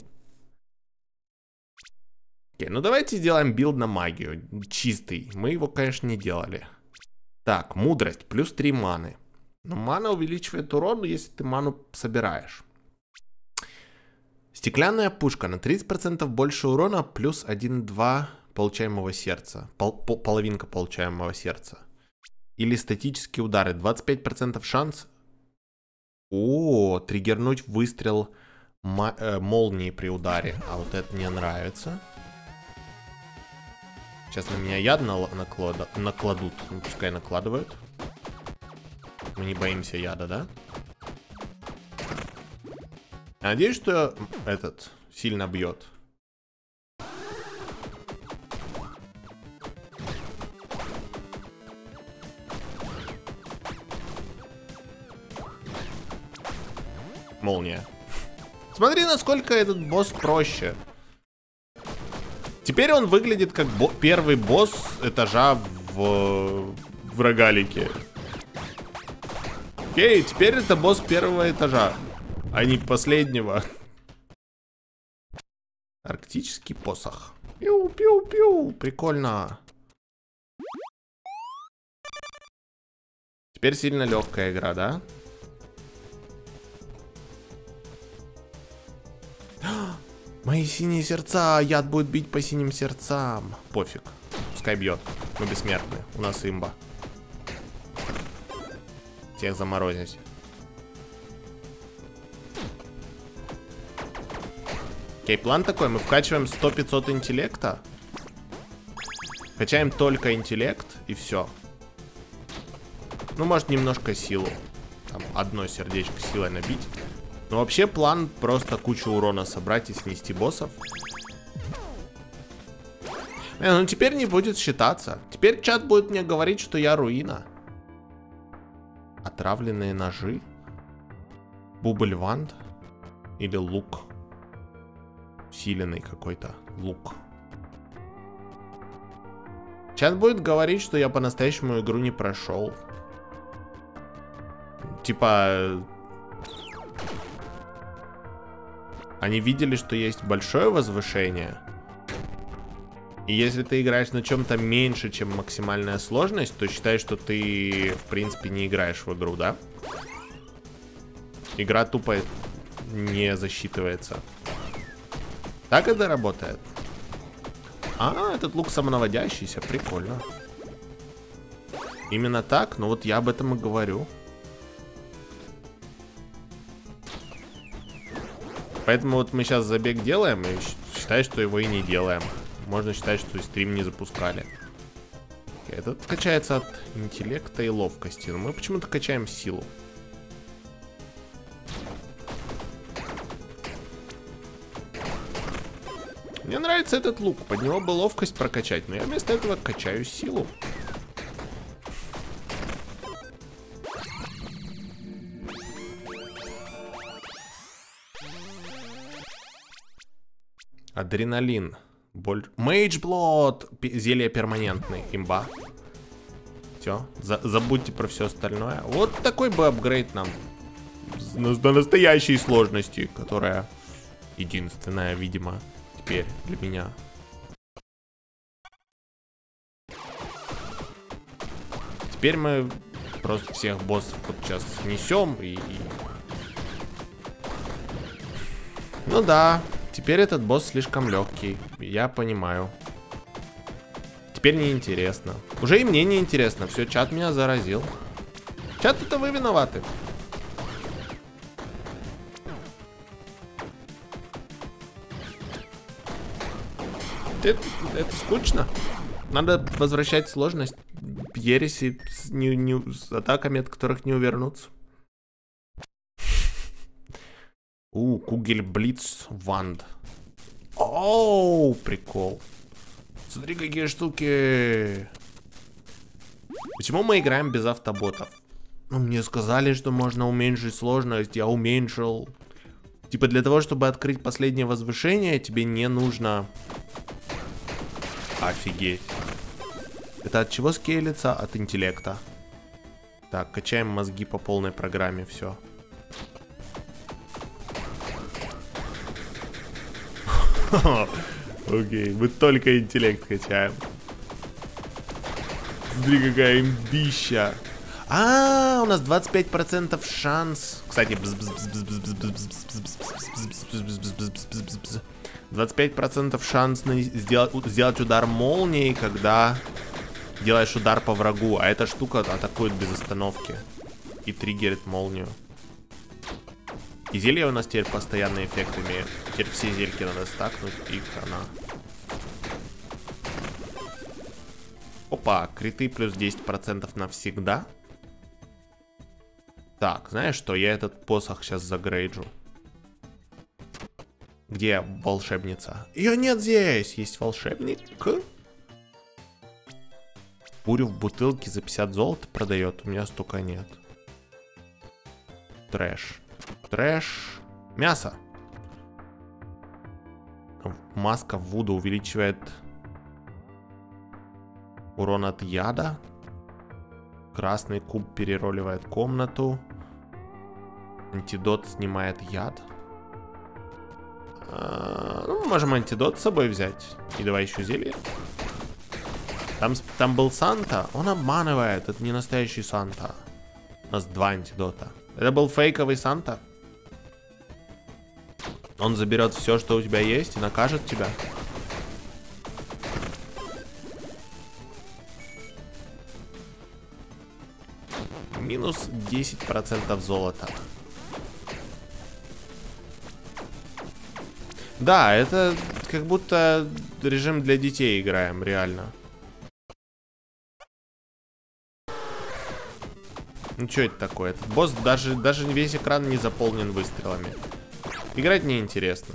Окей, ну давайте сделаем билд на магию. Чистый. Мы его, конечно, не делали. Так, мудрость. Плюс 3 маны. Но мана увеличивает урон, если ты ману собираешь. Стеклянная пушка. На 30% больше урона, плюс 1-2 получаемого сердца. Половинка получаемого сердца. Или статические удары. 25% шанс. О, триггернуть выстрел молнии при ударе. А вот это мне нравится. Сейчас на меня яд накладут. Ну, пускай накладывают. Мы не боимся яда, да? Надеюсь, что этот сильно бьет. Молния. Смотри, насколько этот босс проще. Теперь он выглядит как первый босс этажа в рогалике. Окей, теперь это босс первого этажа, а не последнего. Арктический посох. Пиу-пиу-пиу. Прикольно. Теперь сильно легкая игра, да? Мои синие сердца. Яд будет бить по синим сердцам. Пофиг. Пускай бьет. Мы бессмертны. У нас имба. Всех заморозить. Окей, план такой. Мы вкачиваем 100-500 интеллекта. Качаем только интеллект и все. Ну, может, немножко силу. Там одно сердечко силой набить. Но вообще план просто кучу урона собрать и снести боссов. Ну теперь не будет считаться. Теперь чат будет мне говорить, что я руина. Отравленные ножи. Бубльванд. Или лук. Усиленный какой-то лук. Чат будет говорить, что я по-настоящему игру не прошел. Типа... Они видели, что есть большое возвышение. И если ты играешь на чем-то меньше, чем максимальная сложность, то считай, что ты, в принципе, не играешь в игру, да? Игра тупо не засчитывается. Так это работает. А, этот лук самонаводящийся, прикольно. Именно так? Ну вот я об этом и говорю. Поэтому вот мы сейчас забег делаем и считай, что его и не делаем. Можно считать, что и стрим не запускали. Этот качается от интеллекта и ловкости. Но мы почему-то качаем силу. Мне нравится этот лук. Под него бы ловкость прокачать. Но я вместо этого качаю силу. Адреналин. Мейджблот. Зелье перманентный. Имба. Все. Забудьте про все остальное. Вот такой бы апгрейд нам. До настоящей сложности. Которая единственная, видимо, теперь для меня. Теперь мы просто всех боссов вот сейчас снесем и... Ну да. Теперь этот босс слишком легкий. Я понимаю. Теперь неинтересно. Уже и мне неинтересно. Все, чат меня заразил. Чат, это вы виноваты. Это скучно. Надо возвращать сложность. Ереси с атаками, от которых не увернуться. Кугельблиц Ванд. Оу, прикол. Смотри, какие штуки. Почему мы играем без автоботов? Ну, мне сказали, что можно уменьшить сложность. Я уменьшил. Типа для того, чтобы открыть последнее возвышение, тебе не нужно... Офигеть. Это от чего скейлится? От интеллекта. Так, качаем мозги по полной программе, все. Окей, мы только интеллект качаем. Смотри, какая имбища. У нас 25% шанс. Кстати, 25% шанс сделать удар молнией, когда делаешь удар по врагу. А эта штука атакует без остановки и триггерит молнию. И зелья у нас теперь постоянный эффект имеют. Теперь все зельки надо стакнуть, и хана. Опа, криты плюс 10% навсегда. Так, знаешь что, я этот посох сейчас загрейджу. Где волшебница? Ее нет здесь, есть волшебник. Бурю в бутылке за 50 золота продает, у меня столько нет. Трэш. Трэш. Мясо. Маска Вуду увеличивает урон от яда. Красный куб перероливает комнату. Антидот снимает яд. Ну, можем антидот с собой взять. И давай еще зелье. Там был Санта. Он обманывает. Это не настоящий Санта. У нас 2 антидота. Это был фейковый Санта. Он заберет все, что у тебя есть, и накажет тебя. Минус 10% золота. Да, это как будто режим для детей играем, реально. Ну что это такое? Этот босс даже весь экран не заполнен выстрелами. Играть неинтересно.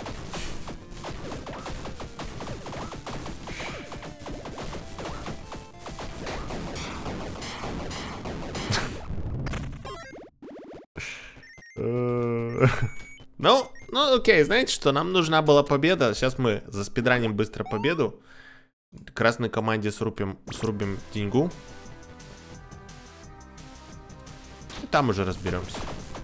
Ну, окей, знаете что? Нам нужна была победа. Сейчас мы заспидраним быстро победу. Красной команде срубим деньгу. И там уже разберемся.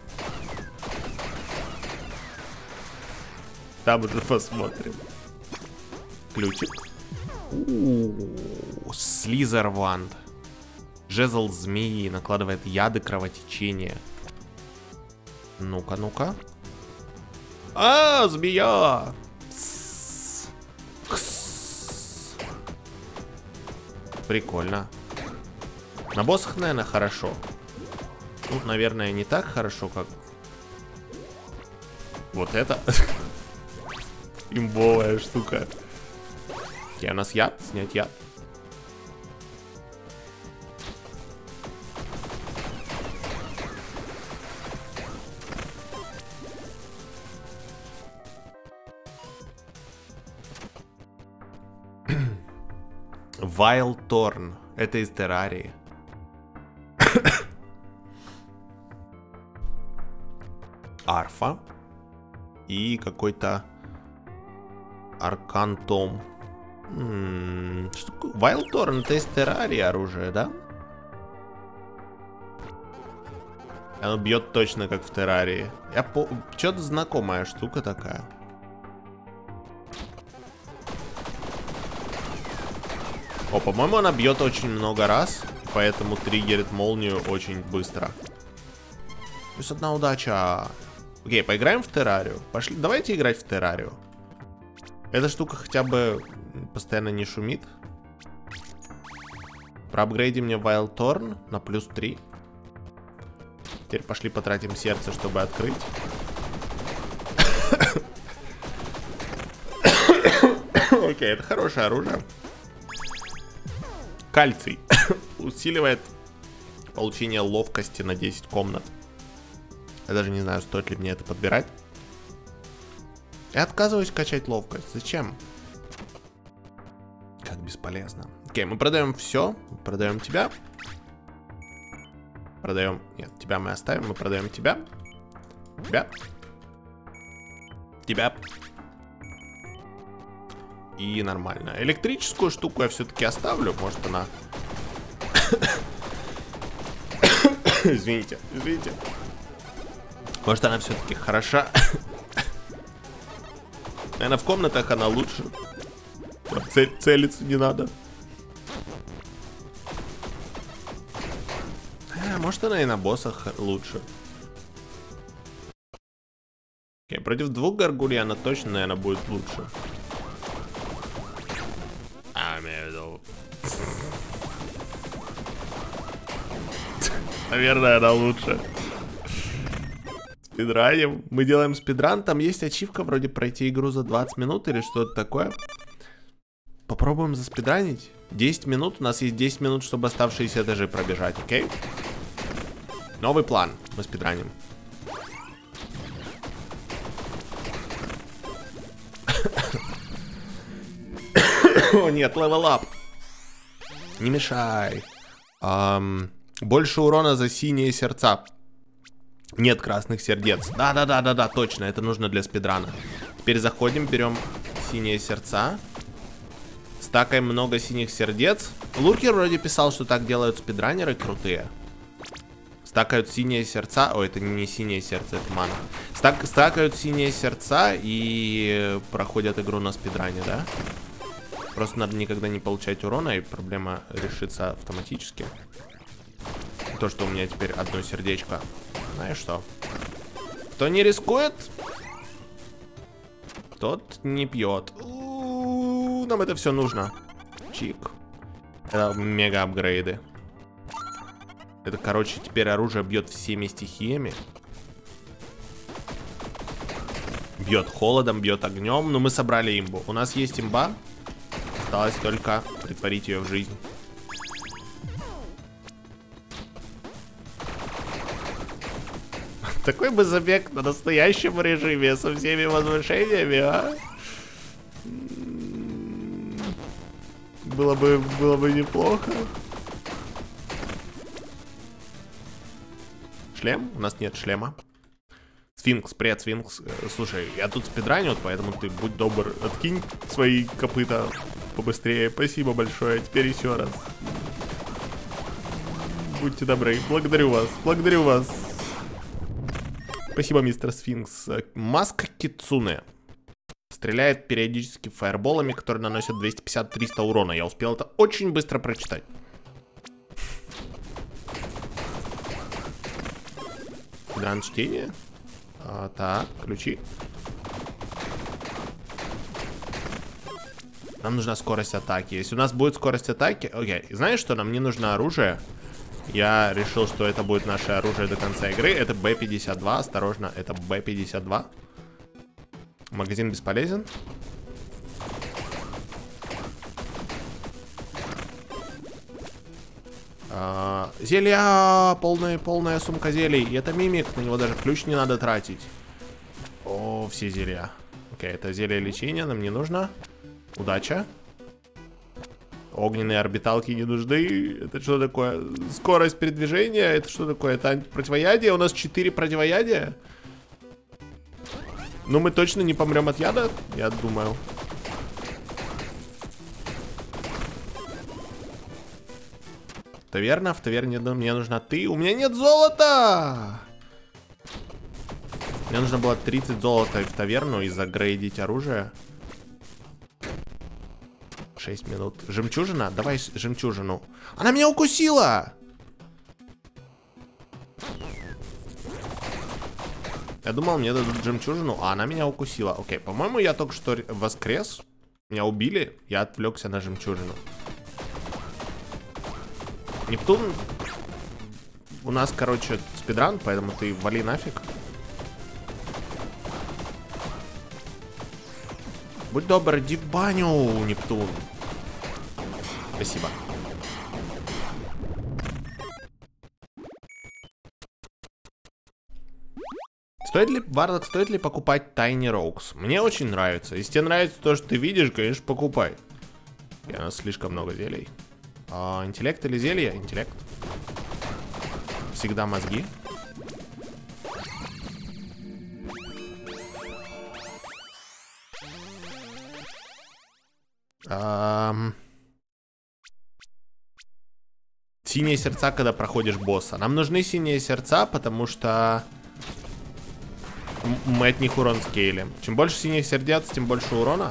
Там уже посмотрим. Ключик. Слизерванд. Жезл змеи накладывает яды кровотечения. Ну-ка, ну-ка. Змея! Прикольно. На боссах, наверное, хорошо. Тут, наверное, не так хорошо, как... Вот это. Имбовая штука. Окей, у нас яд. Снять яд. Вайлторн. Это из Террарии. Арфа. И какой-то Аркантом. Что такое? Вайлторн, это из Террарии оружие, да? Оно бьет точно как в Террарии. Что-то знакомая штука такая. О, по-моему, она бьет очень много раз, поэтому триггерит молнию очень быстро. Плюс 1 удача. Окей, поиграем в Террарию. Пошли, давайте играть в Террарию. Эта штука хотя бы постоянно не шумит. Проапгрейди мне Wild Thorn на плюс 3. Теперь пошли потратим сердце, чтобы открыть. Окей, это хорошее оружие. Кальций. Усиливает получение ловкости на 10 комнат. Я даже не знаю, стоит ли мне это подбирать. Я отказываюсь качать ловкость. Зачем? Как бесполезно. Окей, мы продаем все. Продаем тебя. Продаем... Нет, тебя мы оставим. Мы продаем тебя. Тебя. Тебя. И нормально. Электрическую штуку я все-таки оставлю. Может, она... Извините, извините. Может, она все-таки хороша. Наверное, в комнатах она лучше. Целиться не надо. Может, она и на боссах лучше. Окей, против 2 горгулей она точно, наверное, будет лучше. Наверное, она лучше. Спидраним. Мы делаем спидран. Там есть ачивка вроде пройти игру за 20 минут или что-то такое. Попробуем заспидранить. 10 минут. У нас есть 10 минут, чтобы оставшиеся этажи пробежать, окей? Новый план. Мы спидраним. О, нет, левел ап. Не мешай. Больше урона за синие сердца. Нет красных сердец. Да, точно. Это нужно для спидрана. Теперь заходим, берем синие сердца. Стакаем много синих сердец. Луркер вроде писал, что так делают спидранеры крутые. Стакают синие сердца. Ой, это не синее сердце, это мана. Стакают синие сердца и проходят игру на спидране, да? Просто надо никогда не получать урона, и проблема решится автоматически. То, что у меня теперь одно сердечко. Знаешь что? Кто не рискует, тот не пьет. Нам это все нужно. Чик. Это мега апгрейды. Это, короче, теперь оружие бьет всеми стихиями. Бьет холодом, бьет огнем. Но мы собрали имбу. У нас есть имба. Осталось только притворить ее в жизнь. Такой бы забег на настоящем режиме со всеми возвышениями, а? Было бы неплохо. Шлем? У нас нет шлема. Сфинкс, привет, Сфинкс. Слушай, я тут спидраню, поэтому ты будь добр, откинь свои копыта побыстрее. Спасибо большое. Теперь еще раз. Будьте добры. Благодарю вас. Благодарю вас. Спасибо, мистер Сфинкс. Маска Кицуне. Стреляет периодически фаерболами, которые наносят 250-300 урона. Я успел это очень быстро прочитать. Дран чтение. Так, ключи. Нам нужна скорость атаки. Если у нас будет скорость атаки... Окей, знаешь что? Нам не нужно оружие. Я решил, что это будет наше оружие до конца игры. Это Б-52. Осторожно, это Б-52. Магазин бесполезен. Зелья! Полная сумка зелий. И это мимик, на него даже ключ не надо тратить. О, все зелья. Окей, это зелье лечения, нам не нужно. Удача. Огненные орбиталки не нужны. Это что такое? Скорость передвижения. Это что такое? Это противоядие. У нас 4 противоядия. Ну, мы точно не помрем от яда, я думаю. Таверна. В таверне мне нужна ты. У меня нет золота! Мне нужно было 30 золота в таверну и загрейдить оружие. 6 минут. Жемчужина? Давай жемчужину. Она меня укусила! Я думал, мне дадут жемчужину, а она меня укусила. Окей, по-моему, я только что воскрес. Меня убили, я отвлекся на жемчужину. Нептун... У нас, короче, спидран, поэтому ты вали нафиг. Будь добр, иди в баню, Нептун. Спасибо. Стоит ли, Варлок, стоит ли покупать Tiny Rocks? Мне очень нравится. Если тебе нравится то, что ты видишь, конечно, покупай. У нас слишком много зелий. Интеллект или зелье? Интеллект. Всегда мозги. Синие сердца, когда проходишь босса. Нам нужны синие сердца, потому что мы от них урон скейлим. Чем больше синих сердец, тем больше урона.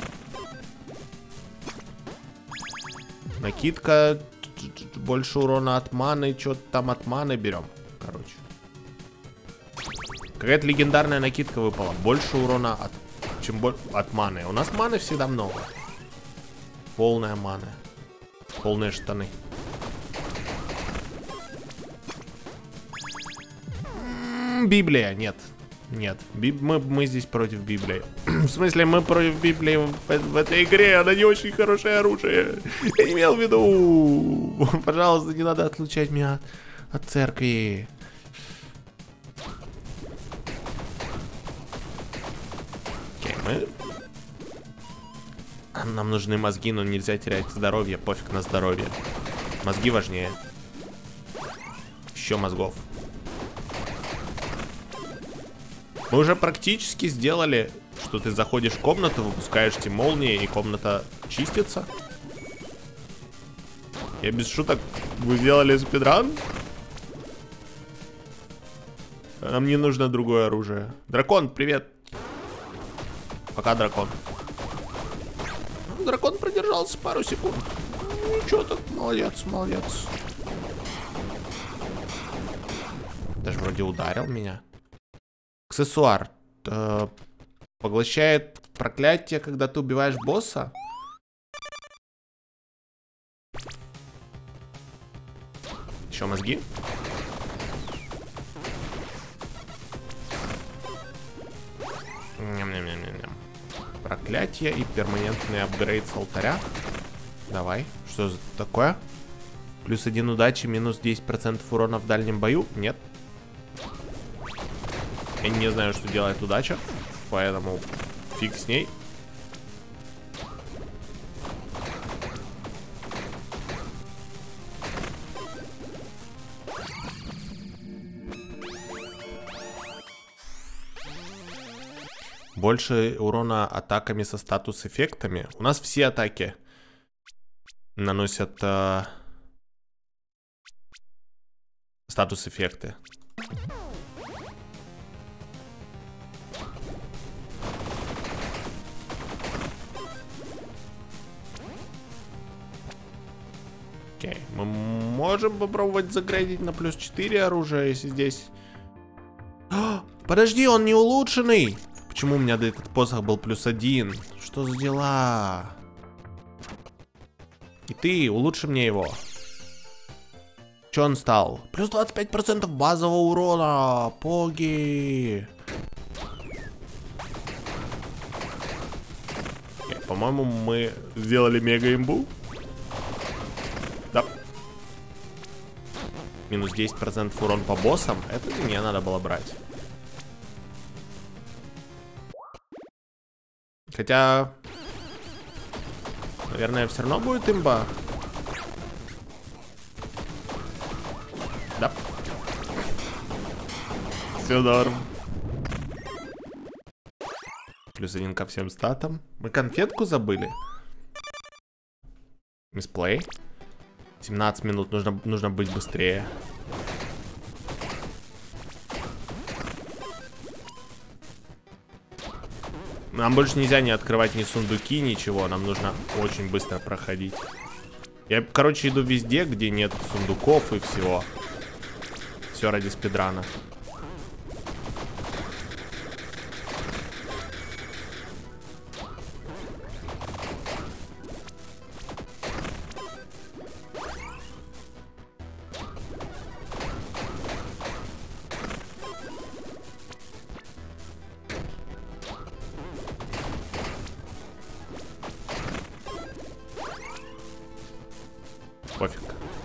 Накидка. Больше урона от маны. Что-то там от маны берем. Короче. Какая-то легендарная накидка выпала. Больше урона от маны. У нас маны всегда много. Полная мана. Полные штаны. Библия. Нет. Нет. Мы здесь против Библии. В смысле, мы против Библии в этой игре. Она не очень хорошее оружие. Я не имел в виду. Пожалуйста, не надо отлучать меня от церкви. Окей, нам нужны мозги, но нельзя терять здоровье. Пофиг на здоровье. Мозги важнее. Еще мозгов. Мы уже практически сделали, что ты заходишь в комнату, выпускаешь эти молнии, и комната чистится. Я без шуток. Вы сделали спидран? Нам не нужно другое оружие. Дракон, привет. Пока, дракон. Дракон продержался пару секунд. Ничего так, молодец, молодец. Даже вроде ударил меня. Аксессуар. Поглощает проклятие, когда ты убиваешь босса. Еще мозги. Ням-ням-ням-ням. Проклятие и перманентный апгрейд с алтаря. Давай. Что за такое? Плюс 1 удачи, минус 10% урона в дальнем бою? Нет. Я не знаю, что делает удача, поэтому фиг с ней. Больше урона атаками со статус-эффектами. У нас все атаки наносят статус-эффекты. Окей, мы можем попробовать загрейдить на плюс 4 оружие, если здесь... Подожди, он не улучшенный! Почему у меня этот посох был плюс 1? Что за дела? И ты, улучши мне его. Че он стал? Плюс 25% базового урона. Поги. По-моему, мы сделали мега-имбу. Да. Минус 10% урон по боссам. Это мне надо было брать. Хотя, наверное, все равно будет имба. Да. Все норм. Плюс 1 ко всем статам. Мы конфетку забыли. Мисплей. 17 минут, нужно быть быстрее. Нам больше нельзя не открывать ни сундуки, ничего. Нам нужно очень быстро проходить. Я, короче, иду везде, где нет сундуков и всего. Все ради спидрана.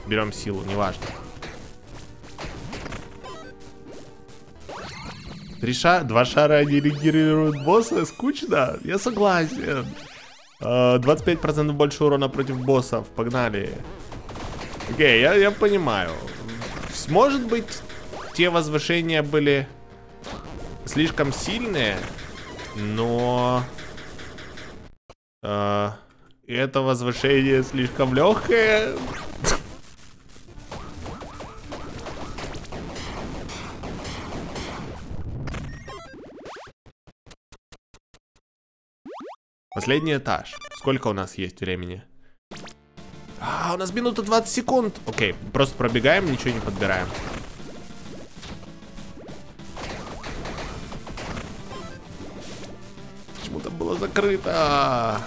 берем силу, неважно. 2 шара они регенерируют босса, скучно, я согласен. 25% больше урона против боссов, погнали. Окей, я понимаю. Может быть, те возвышения были слишком сильные, но это возвышение слишком легкое. Последний этаж. Сколько у нас есть времени? У нас минута 20 секунд. Окей, просто пробегаем, ничего не подбираем. Почему-то было закрыто.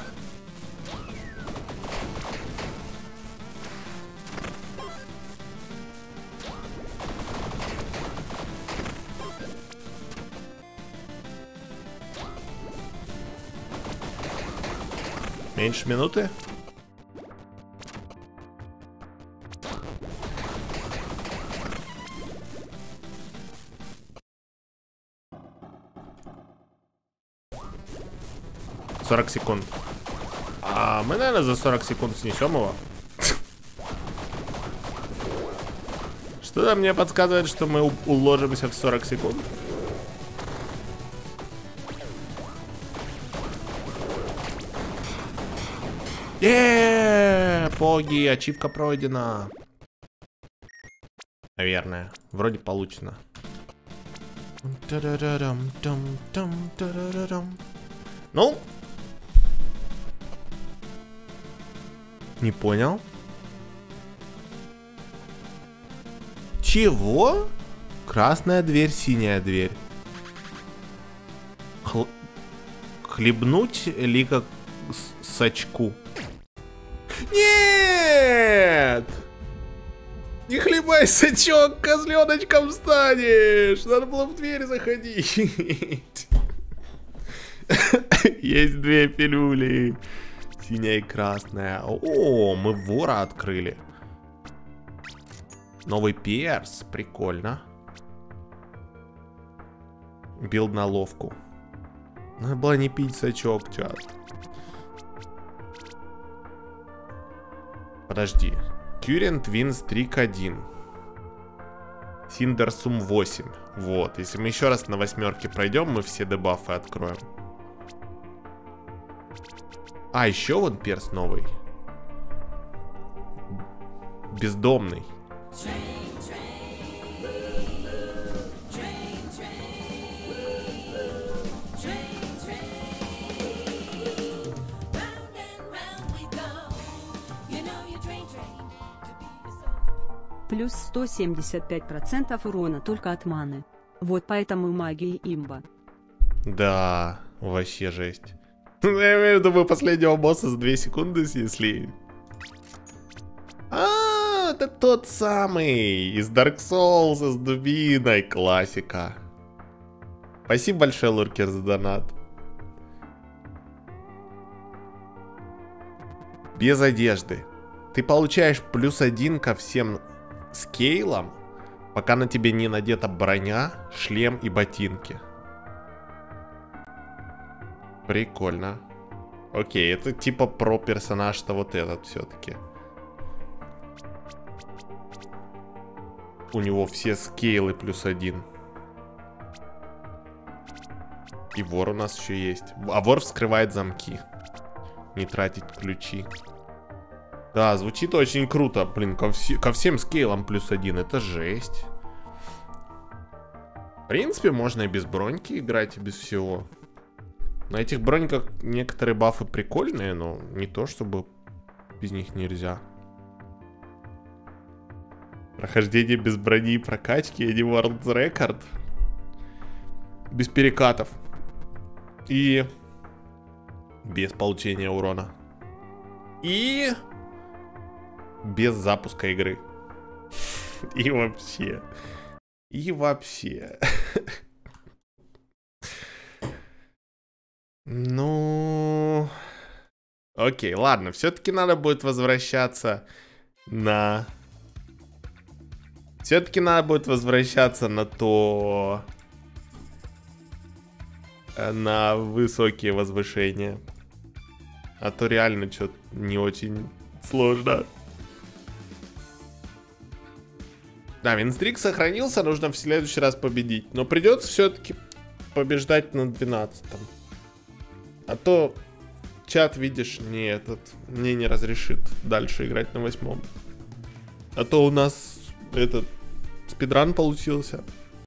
Меньше минуты? — 40 секунд. Мы, наверное, за 40 секунд снесем его. Что-то мне подсказывает, что мы уложимся в 40 секунд. Поги, ачивка пройдена. Наверное. Вроде получено. Ну? Не понял. Чего? Красная дверь, синяя дверь. Хлебнуть лика сачку. Нет! Не хлебай, сачок, козленочком станешь. Надо было в дверь заходить. Есть 2 пилюли. Синяя и красная. О, мы вора открыли. Новый перс, прикольно. Билд на ловку. Надо было не пить сачок, чат. Подожди. Current Win Streak 1. Синдерсум 8. Вот. Если мы еще раз на 8 пройдем, мы все дебафы откроем. Еще вон перс новый. Бездомный. Плюс 175% урона только от маны. Вот поэтому магии имба. Да, вообще жесть. Я имею в виду, мы последнего босса за 2 секунды снесли. Это тот самый из Dark Souls с дубиной. Классика. Спасибо большое, Луркер, за донат. Без одежды. Ты получаешь +1 ко всем скейлам, пока на тебе не надета броня, шлем и ботинки. Прикольно. Окей, это типа про персонаж-то вот этот все-таки. У него все скейлы +1. И вор у нас еще есть. А вор вскрывает замки. Не тратить ключи. Да, звучит очень круто. Блин, ко всем скейлам +1. Это жесть. В принципе, можно и без броньки играть, и без всего. На этих броньках некоторые бафы прикольные, но не то, чтобы без них нельзя. Прохождение без брони и прокачки, а не World Record. Без перекатов. И без получения урона. И без запуска игры. И вообще. И вообще. Ну... Окей, ладно. Все-таки надо будет возвращаться на Все-таки надо будет возвращаться на то... На высокие возвышения. А то реально что-то не очень сложно. Да, винстрик сохранился, нужно в следующий раз победить. Но придется все-таки побеждать на 12-м. А то чат, видишь, мне не разрешит дальше играть на 8-м. А то у нас этот спидран получился.